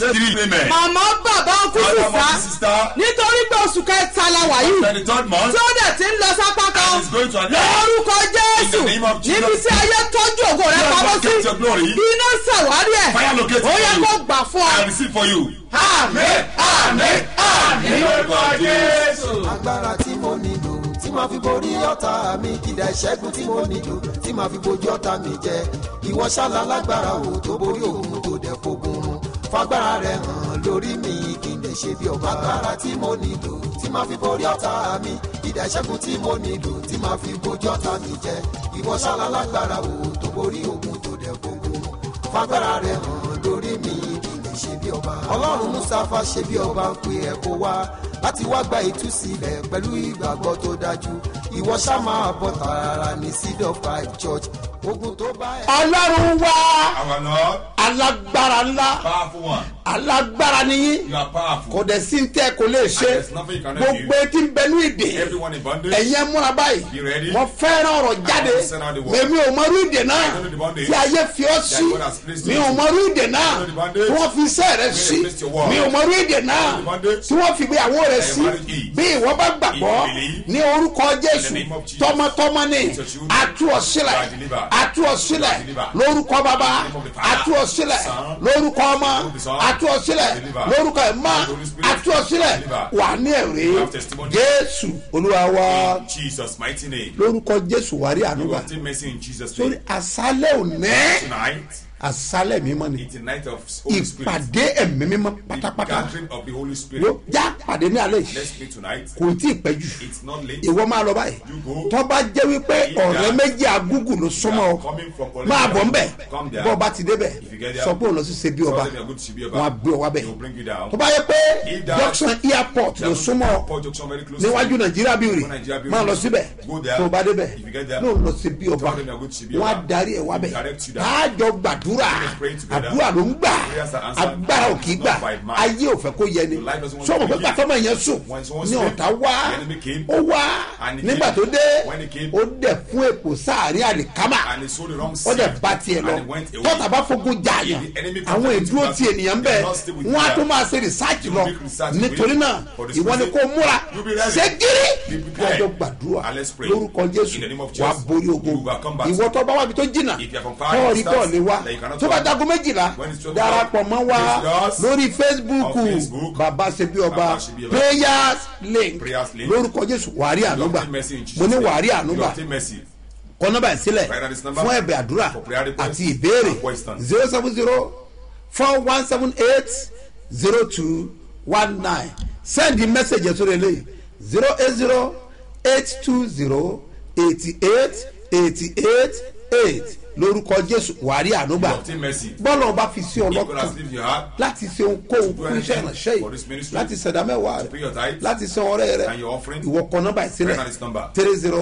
Speaker 4: màmá bàbá ń kú sísá nítorí pé oṣù kẹta la wà yìí
Speaker 3: And the third month.
Speaker 4: tí ó dẹ̀ ti ń lọ sápá kan
Speaker 3: And it's going to an end.
Speaker 4: lórúkọ Jésù
Speaker 3: In the name of Jesus.
Speaker 4: níbi tí ayé tọ́jú ògo rẹ
Speaker 3: Let
Speaker 4: pamọ́
Speaker 3: God
Speaker 4: sí
Speaker 3: get your glory.
Speaker 4: iná ṣàwárí ẹ̀
Speaker 3: Fire locate
Speaker 4: ó yẹ
Speaker 3: for you.
Speaker 4: kó gbà fún ọ.
Speaker 3: I receive for you.
Speaker 4: àmín àmín àmín.
Speaker 3: Lórúkọ Jésù.
Speaker 7: agbára tí mo nílò tí màá fi borí ọ̀tá mi kìdá ìṣẹ́gun tí mo nílò tí màá fi bojú ọ̀tá mi jẹ ìwọ ṣáàlà lágbára wo tó borí òun tó dẹ̀ fogun run fagbára rẹ̀ hàn lórí mi kí n lè ṣe bí ọba agbára tí mo nílò tí màá fi borí ọ̀tá mi kìdá ìṣẹ́gun tí mo nílò tí màá fi bojú ọ̀tá mi jẹ ìwọ ṣáàlà lágbára wo tó borí òun tó dẹ̀ fogun run fagbára rẹ̀ hàn lórí mi kí n lè ṣe bí ọba ọlọ́run Mustapha ṣe bí ọba ń pe ẹ̀ kó wá láti wá gba ìtúsílẹ̀ pẹ̀lú ìgbàgbọ́ tó dájú ìwọ ṣá máa bọ̀ tààrà ní Seed of Christ Church ogun tó bá ẹ̀.
Speaker 2: ọlọ́run wá
Speaker 3: Our Lord,
Speaker 2: alágbára ńlá
Speaker 3: powerful one.
Speaker 2: alágbára nìyí
Speaker 3: You are powerful.
Speaker 2: kò dẹ̀ sí tẹ́ kò lè ṣe
Speaker 3: There's nothing you cannot do.
Speaker 2: gbogbo etí ń bẹ ní ìdè
Speaker 3: Everyone in bondage.
Speaker 2: ẹ̀yin múra báyìí
Speaker 3: Be ready.
Speaker 2: wọ́n fẹ́ràn ọ̀rọ̀ jáde
Speaker 3: I want to send out the word.
Speaker 2: èmi ò mọrú ìdè náà
Speaker 3: I don't know the bondage
Speaker 2: tí ayé fi ọ́ sí
Speaker 3: God has placed
Speaker 2: mi
Speaker 3: you
Speaker 2: ò
Speaker 3: in.
Speaker 2: mọrú ìdè náà
Speaker 3: I don't know the bondage
Speaker 2: tí wọ́n fi iṣẹ́ rẹ
Speaker 3: God has
Speaker 2: sí
Speaker 3: placed your word.
Speaker 2: mi ò mọrú ìdè náà
Speaker 3: I don't know the bondage
Speaker 2: tí wọ́n fi ìgbéyàwó rẹ
Speaker 3: I
Speaker 2: sí
Speaker 3: married Eve.
Speaker 2: bí ìwọ bá gbàgbọ́
Speaker 3: If you believe,
Speaker 2: ní orúkọ Jésù
Speaker 3: in the name of Jesus,
Speaker 2: tọmọtọmọ ni
Speaker 3: with your children,
Speaker 2: atú ọ sílẹ̀
Speaker 3: you are delivered.
Speaker 2: atú ọ sílẹ̀
Speaker 3: You are delivered.
Speaker 2: lórúkọ bàbá
Speaker 3: In the name of the Father,
Speaker 2: atú ọ sílẹ̀
Speaker 3: Son,
Speaker 2: lórúkọ ọmọ
Speaker 3: of the Son,
Speaker 2: atú ọ sílẹ̀
Speaker 3: delivered.
Speaker 2: lórúkọ ẹ̀mọ́
Speaker 3: The Holy Spirit,
Speaker 2: atú ọ sílẹ̀
Speaker 3: delivered.
Speaker 2: wà ní ẹ̀rí
Speaker 3: You have testimony.
Speaker 2: Jésù Olúwa wa
Speaker 3: In Jesus' mighty name.
Speaker 2: lórúkọ Jésù wàrí
Speaker 3: You
Speaker 2: ànúgbà
Speaker 3: obtain mercy in Jesus'
Speaker 2: sórí
Speaker 3: name.
Speaker 2: àṣálẹ̀ òní
Speaker 3: Tonight,
Speaker 2: àṣálẹ̀ mímọ́ ni
Speaker 3: it's a night of Holy Spirit.
Speaker 2: ìpàdé ẹ̀mí mímọ́
Speaker 3: The
Speaker 2: pátápátá
Speaker 3: gathering of the Holy Spirit.
Speaker 2: yóò já pàdé ní alẹ́ yìí
Speaker 3: Let's meet tonight.
Speaker 2: kò tí ì pẹ́ jù
Speaker 3: It's not late.
Speaker 2: ìwọ máa lọ báyìí
Speaker 3: You go.
Speaker 2: tó bá jẹ́ wípé ọ̀rẹ́ méjì agúgù ló súnmọ́ ọ
Speaker 3: Coming from
Speaker 2: máa bọ̀ ńbẹ̀
Speaker 3: Come there.
Speaker 2: bọ́ ọba ti débẹ̀
Speaker 3: If you get there,
Speaker 2: sọ pé òun lọ sí ṣebí ọba
Speaker 3: tell them you're good to be
Speaker 2: wọn á
Speaker 3: about.
Speaker 2: gbé ọ wá bẹ̀
Speaker 3: They'll bring you down.
Speaker 2: tó bá yẹ pé
Speaker 3: If that-
Speaker 2: junction airport ló súnmọ́ ọ
Speaker 3: Port Junction very close
Speaker 2: níwájú
Speaker 3: to you.
Speaker 2: nàìjíríà bíi
Speaker 3: Nigeria
Speaker 2: rè
Speaker 3: Brewery.
Speaker 2: máa lọ síbẹ̀
Speaker 3: Go there.
Speaker 2: tó bá débẹ̀
Speaker 3: If you get there,
Speaker 2: ló lọ sí bí ọba
Speaker 3: tell them you're good to be
Speaker 2: wọn á
Speaker 3: about.
Speaker 2: darí ẹ̀ wá bẹ̀
Speaker 3: Direct you down.
Speaker 2: káàjọ gbàdúrà
Speaker 3: Pray together.
Speaker 2: àdúrà ló ń gbà
Speaker 3: Prayers are answered.
Speaker 2: agbára ò kì í gbà
Speaker 3: Not by might.
Speaker 2: ayé ò fẹ́ kó yẹ ni
Speaker 3: Your life doesn't want
Speaker 2: sọmọ
Speaker 3: to
Speaker 2: pé
Speaker 3: be
Speaker 2: gbàtọ́mọ yẹn sùn
Speaker 3: When someone
Speaker 2: ní
Speaker 3: sleep,
Speaker 2: ọ̀tá wá
Speaker 3: the enemy came.
Speaker 2: ó wá
Speaker 3: And he
Speaker 2: nígbà
Speaker 3: came.
Speaker 2: tó dé
Speaker 3: When he came.
Speaker 2: ó dẹ̀ fún èpò sáàrin àlìkámà
Speaker 3: And he sold the wrong
Speaker 2: ó
Speaker 3: seed.
Speaker 2: dẹ̀ bá tiẹ̀ lọ
Speaker 3: And he went away.
Speaker 2: tọ́tà bá fogun jà yàn
Speaker 3: If the enemy
Speaker 2: àwọn
Speaker 3: comes
Speaker 2: ìdúró
Speaker 3: to
Speaker 2: ti
Speaker 3: battle,
Speaker 2: ènìyàn
Speaker 3: they
Speaker 2: bẹ́ẹ̀
Speaker 3: will not stay with
Speaker 2: wọ́n á
Speaker 3: you.
Speaker 2: tún máa ṣe rìsáàjì
Speaker 3: You
Speaker 2: lọ
Speaker 3: will make research
Speaker 2: nítorí
Speaker 3: with-
Speaker 2: náà
Speaker 3: for the
Speaker 2: ìwọ ni
Speaker 3: spirit.
Speaker 2: kò múra
Speaker 3: You be ready.
Speaker 2: ṣé gírí
Speaker 3: Be prepared.
Speaker 2: kájọ gbàdúrà
Speaker 3: And let's pray.
Speaker 2: lórúkọ Jésù
Speaker 3: In the name of
Speaker 2: wàá
Speaker 3: Jesus.
Speaker 2: borí ogun
Speaker 3: You will come back.
Speaker 2: ìwọ tó bá wà bí tó jìnnà
Speaker 3: If you are from far
Speaker 2: kọ́ọ̀rí
Speaker 3: distance,
Speaker 2: bọ́ọ̀lì wa
Speaker 3: that you cannot
Speaker 2: tó bá
Speaker 3: come.
Speaker 2: dago méjìlá
Speaker 3: When it's 12
Speaker 2: darapọ̀ mọ́ wa
Speaker 3: visit us
Speaker 2: lórí Facebook
Speaker 3: on Facebook.
Speaker 2: bàbá ṣebí ọba
Speaker 3: Baba Ṣebí Ọba.
Speaker 2: prayers link
Speaker 3: Prayers link.
Speaker 2: lórúkọ Jésù wàárí
Speaker 3: You
Speaker 2: ànúgbà
Speaker 3: obtain mercy in Jesus'
Speaker 2: mo ní
Speaker 3: name.
Speaker 2: wàárí
Speaker 3: You
Speaker 2: ànúgbà
Speaker 3: obtain mercy.
Speaker 2: kọ nọ́mbà ẹ̀ sílẹ̀
Speaker 3: Write down this number
Speaker 2: fún ẹ̀bẹ̀ àdúrà
Speaker 3: for prayer requests
Speaker 2: àti ìbéèrè
Speaker 3: and questions.
Speaker 2: 070-4178-0219 send the message ẹ̀ sórí eléyìí 080-820-8888 lórúkọ jésù wàrí ànúgbà
Speaker 3: Obtain mercy.
Speaker 2: bọ́lá ọba fi sí
Speaker 3: If God
Speaker 2: ọlọ́kàn
Speaker 3: has lived your heart,
Speaker 2: láti ṣe ohunkóhun fún iṣẹ́ ìránṣẹ́
Speaker 3: for this
Speaker 2: yìí
Speaker 3: ministry,
Speaker 2: láti ṣẹ̀dá mẹ́wàá
Speaker 3: pay
Speaker 2: rẹ̀
Speaker 3: your tithe,
Speaker 2: láti san ọrẹ rẹ̀
Speaker 3: and your offering,
Speaker 2: ìwọ kọ nọ́mbà ìsílẹ̀
Speaker 3: write down this number.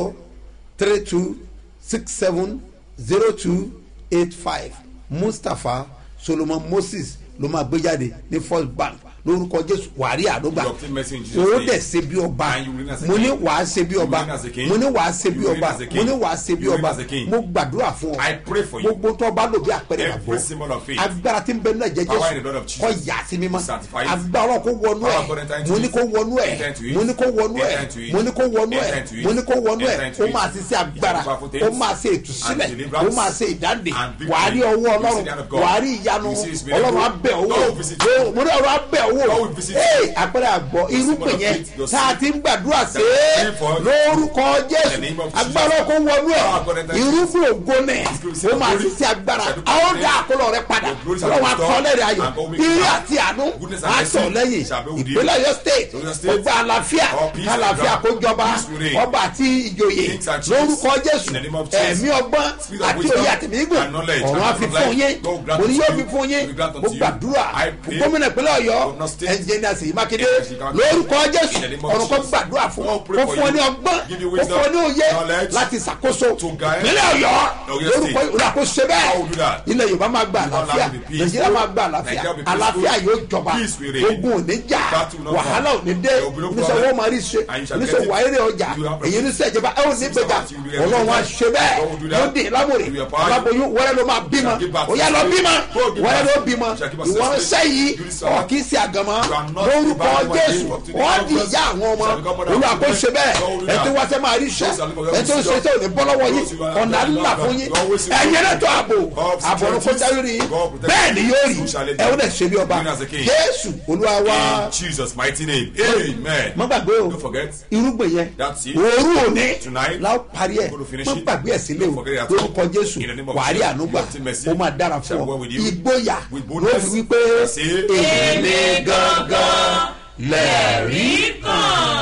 Speaker 2: 3032670285 Mustapha Solomon Moses ló máa gbé jáde ní First Bank lórúkọ jésù wàrí àdógbà
Speaker 3: You obtain mercy in Jesus'
Speaker 2: o
Speaker 3: name.
Speaker 2: dẹ̀ ṣe bí ọba
Speaker 3: And you reign as a
Speaker 2: mo ní
Speaker 3: king.
Speaker 2: wàá ṣe bí ọba
Speaker 3: You reign as a king.
Speaker 2: mo ní wàá ṣe bí
Speaker 3: You reign
Speaker 2: ọba
Speaker 3: as a king.
Speaker 2: mo ní wàá ṣe bí
Speaker 3: You reign
Speaker 2: ọba
Speaker 3: as a king.
Speaker 2: mo gbàdúrà fún
Speaker 3: I pray for you.
Speaker 2: gbogbo tó bá lò bí àpẹẹrẹ
Speaker 3: Every symbol of faith.
Speaker 2: agbára tí ń bẹ náà jẹ
Speaker 3: Power in the blood
Speaker 2: jésù
Speaker 3: of Jesus.
Speaker 2: kọ yà sí mímọ́
Speaker 3: Sanctify it.
Speaker 2: agbára kó wọnú
Speaker 3: Power
Speaker 2: ẹ
Speaker 3: of God enter into
Speaker 2: mo ní
Speaker 3: it.
Speaker 2: kó wọnú ẹ
Speaker 3: Enter into it.
Speaker 2: mo ní kó wọnú ẹ
Speaker 3: Enter into it.
Speaker 2: mo ní kó wọnú ẹ
Speaker 3: Enter into it.
Speaker 2: mo ní kó wọnú ẹ
Speaker 3: Enter into
Speaker 2: ó
Speaker 3: it.
Speaker 2: máa ṣiṣẹ́ agbára
Speaker 3: It's a powerful
Speaker 2: ó
Speaker 3: thing.
Speaker 2: máa ṣe ìtúsílẹ̀
Speaker 3: And deliverance.
Speaker 2: ó máa ṣe ìdáǹdè
Speaker 3: And victory.
Speaker 2: wàá rí ọwọ́
Speaker 3: You see
Speaker 2: ọlọ́run
Speaker 3: the hand of God.
Speaker 2: wàá rí ìyanu
Speaker 3: You see his miracle.
Speaker 2: ọlọ́run á bẹ̀ owó
Speaker 3: God will visit you.
Speaker 2: mo ní ọlọ́run á bẹ̀ owó
Speaker 3: God will visit you.
Speaker 2: ee àpẹẹrẹ àgbọ̀ irúgbìn
Speaker 3: symbol of
Speaker 2: yẹn
Speaker 3: faith, your
Speaker 2: tá a ti ń gbàdúrà sí
Speaker 3: Pray for it.
Speaker 2: lórúkọ
Speaker 3: In the
Speaker 2: jésù
Speaker 3: name of Jesus.
Speaker 2: agbára kó wọnú ẹ
Speaker 3: Power of God enter into it.
Speaker 2: irúgbìn ògo nẹ ó máa
Speaker 3: glory.
Speaker 2: ṣiṣẹ́ agbára
Speaker 3: Shall do
Speaker 2: àwọn
Speaker 3: great
Speaker 2: dá
Speaker 3: things.
Speaker 2: àkọlọ rẹ padà
Speaker 3: Your glory shall
Speaker 2: ọlọ́run
Speaker 3: be restored.
Speaker 2: akọlẹ̀ rẹ ayọ̀
Speaker 3: And God will make
Speaker 2: ire
Speaker 3: you happy.
Speaker 2: àti àánú
Speaker 3: Goodness and
Speaker 2: àtọ̀
Speaker 3: mercy
Speaker 2: lẹ́yìn
Speaker 3: shall be with you.
Speaker 2: ìpínlẹ̀ Ọ̀yọ́ state
Speaker 3: So your state.
Speaker 2: ọgbà àlàáfíà
Speaker 3: All peace
Speaker 2: àlàáfíà
Speaker 3: and
Speaker 2: kó jọba
Speaker 3: peace will reign.
Speaker 2: ọba àti ìjòyè
Speaker 3: Kings and chiefs.
Speaker 2: lórúkọ jésù
Speaker 3: In the name of Jesus.
Speaker 2: ẹ̀mí ọgbọ́n
Speaker 3: Spirit of
Speaker 2: àti
Speaker 3: wisdom
Speaker 2: òye àtìmígbò
Speaker 3: and knowledge
Speaker 2: ọ̀run
Speaker 3: and
Speaker 2: á fi
Speaker 3: knowledge.
Speaker 2: fún yín
Speaker 3: God grant
Speaker 2: òní
Speaker 3: unto
Speaker 2: yóò
Speaker 3: you.
Speaker 2: fi fún yín
Speaker 3: Will grant
Speaker 2: mo
Speaker 3: unto you.
Speaker 2: gbàdúrà
Speaker 3: I pray.
Speaker 2: gómìnà ìpínlẹ̀ Ọ̀yọ́
Speaker 3: Governor State.
Speaker 2: ẹnjìnìà Ṣèyí Mákindé
Speaker 3: Yes, you can-
Speaker 2: lórúkọ jésù
Speaker 3: In the name of
Speaker 2: ọ̀run kó
Speaker 3: Jesus.
Speaker 2: gbàdúrà fún
Speaker 3: God pray
Speaker 2: kó
Speaker 3: for
Speaker 2: fún ọ ní
Speaker 3: you.
Speaker 2: ọgbọ́n
Speaker 3: Give you
Speaker 2: kó fún ọ ní
Speaker 3: wisdom,
Speaker 2: òye
Speaker 3: knowledge
Speaker 2: láti ṣàkóso
Speaker 3: to guide
Speaker 2: ìpínlẹ̀ Ọ̀yọ́
Speaker 3: Ọ̀yọ́
Speaker 2: lórúkọ
Speaker 3: State.
Speaker 2: ìlà kó ṣe
Speaker 3: How will do
Speaker 2: bẹ́ẹ̀
Speaker 3: that?
Speaker 2: ilẹ̀ Yorùbá máa gba
Speaker 3: Our land
Speaker 2: àlàáfíà
Speaker 3: will be peaceful.
Speaker 2: Nàìjíríà máa gba àlàáfíà
Speaker 3: Nigeria will be peaceful.
Speaker 2: àlàáfíà yóò jọba
Speaker 3: Peace will reign.
Speaker 2: ogun ò ní jà
Speaker 3: Battle will not
Speaker 2: wàhálà ò ní dé
Speaker 3: There will be no
Speaker 2: oníṣòwò
Speaker 3: problem.
Speaker 2: máa rí ṣe
Speaker 3: And you shall
Speaker 2: oníṣòwò
Speaker 3: get it.
Speaker 2: ayéré ọjà
Speaker 3: You have
Speaker 2: èyí oníṣẹ́ ìjọba ẹ ò ní gbèjà
Speaker 3: You will have
Speaker 2: Ọlọ́run á
Speaker 3: it.
Speaker 2: ṣe bẹ́ẹ̀
Speaker 3: God will do that.
Speaker 2: yóò dín lámòrè
Speaker 3: You will empower you.
Speaker 2: aláboyún wẹ́rẹ́ ló máa bímọ
Speaker 3: shall give birth
Speaker 2: ó yá
Speaker 3: to
Speaker 2: lọ
Speaker 3: you.
Speaker 2: bímọ
Speaker 3: Go give
Speaker 2: wẹ́rẹ́
Speaker 3: birth.
Speaker 2: ló bímọ
Speaker 3: You shall give us
Speaker 2: ìwọ ń
Speaker 3: success.
Speaker 2: sẹ́yìí
Speaker 3: You this
Speaker 2: ọ̀ kì í ṣe àgàmọ́
Speaker 3: You are not
Speaker 2: lórúkọ
Speaker 3: divided by
Speaker 2: Jésù
Speaker 3: you. Up to the
Speaker 2: wọ́n di
Speaker 3: purpose.
Speaker 2: ìyá àwọn ọmọ
Speaker 3: Shall become mother of
Speaker 2: olúwa kó
Speaker 3: children.
Speaker 2: ṣe bẹ́ẹ̀
Speaker 3: God will do
Speaker 2: ẹ tí
Speaker 3: that.
Speaker 2: wá sẹ́ máa rí iṣẹ́
Speaker 3: Those are the
Speaker 2: ẹ tó ń ṣe tó ní bọ́ lọ́wọ́ yín
Speaker 3: Those who are
Speaker 2: ọ̀nà
Speaker 3: not
Speaker 2: ńlá
Speaker 3: God,
Speaker 2: fún yín
Speaker 3: God will see
Speaker 2: ẹ̀yẹ́
Speaker 3: you.
Speaker 2: náà tó àbò
Speaker 3: God
Speaker 2: àbò ọ̀run kó
Speaker 3: securities.
Speaker 2: dárí rí
Speaker 3: God protect
Speaker 2: bẹ́ẹ̀ ni yóò rí
Speaker 3: you. Who shall it
Speaker 2: ẹ ó
Speaker 3: be?
Speaker 2: dẹ̀ ṣe bí ọba
Speaker 3: Even as a king.
Speaker 2: Jésù olúwa wá
Speaker 3: In Jesus' mighty name. Amen.
Speaker 2: má gbàgbé o
Speaker 3: Don't forget.
Speaker 2: irúgbìn yẹn
Speaker 3: That's it.
Speaker 2: òru òní
Speaker 3: Tonight,
Speaker 2: láò parí ẹ̀
Speaker 3: we're going to finish
Speaker 2: má
Speaker 3: it.
Speaker 2: gbàgbé ẹ̀ sílẹ̀
Speaker 3: Don't
Speaker 2: o
Speaker 3: forget it at
Speaker 2: lórúkọ
Speaker 3: home.
Speaker 2: Jésù
Speaker 3: In the name of
Speaker 2: wàá rí
Speaker 3: Jesus.
Speaker 2: ànúgbà
Speaker 3: You obtain mercy.
Speaker 2: ó máa dára fún
Speaker 3: Shall
Speaker 2: ọ
Speaker 3: go with you.
Speaker 2: ìgboyà
Speaker 3: With
Speaker 2: ló
Speaker 3: boldness.
Speaker 2: fi wípé
Speaker 3: Say,
Speaker 2: èmi gangan lẹ́rìí kan.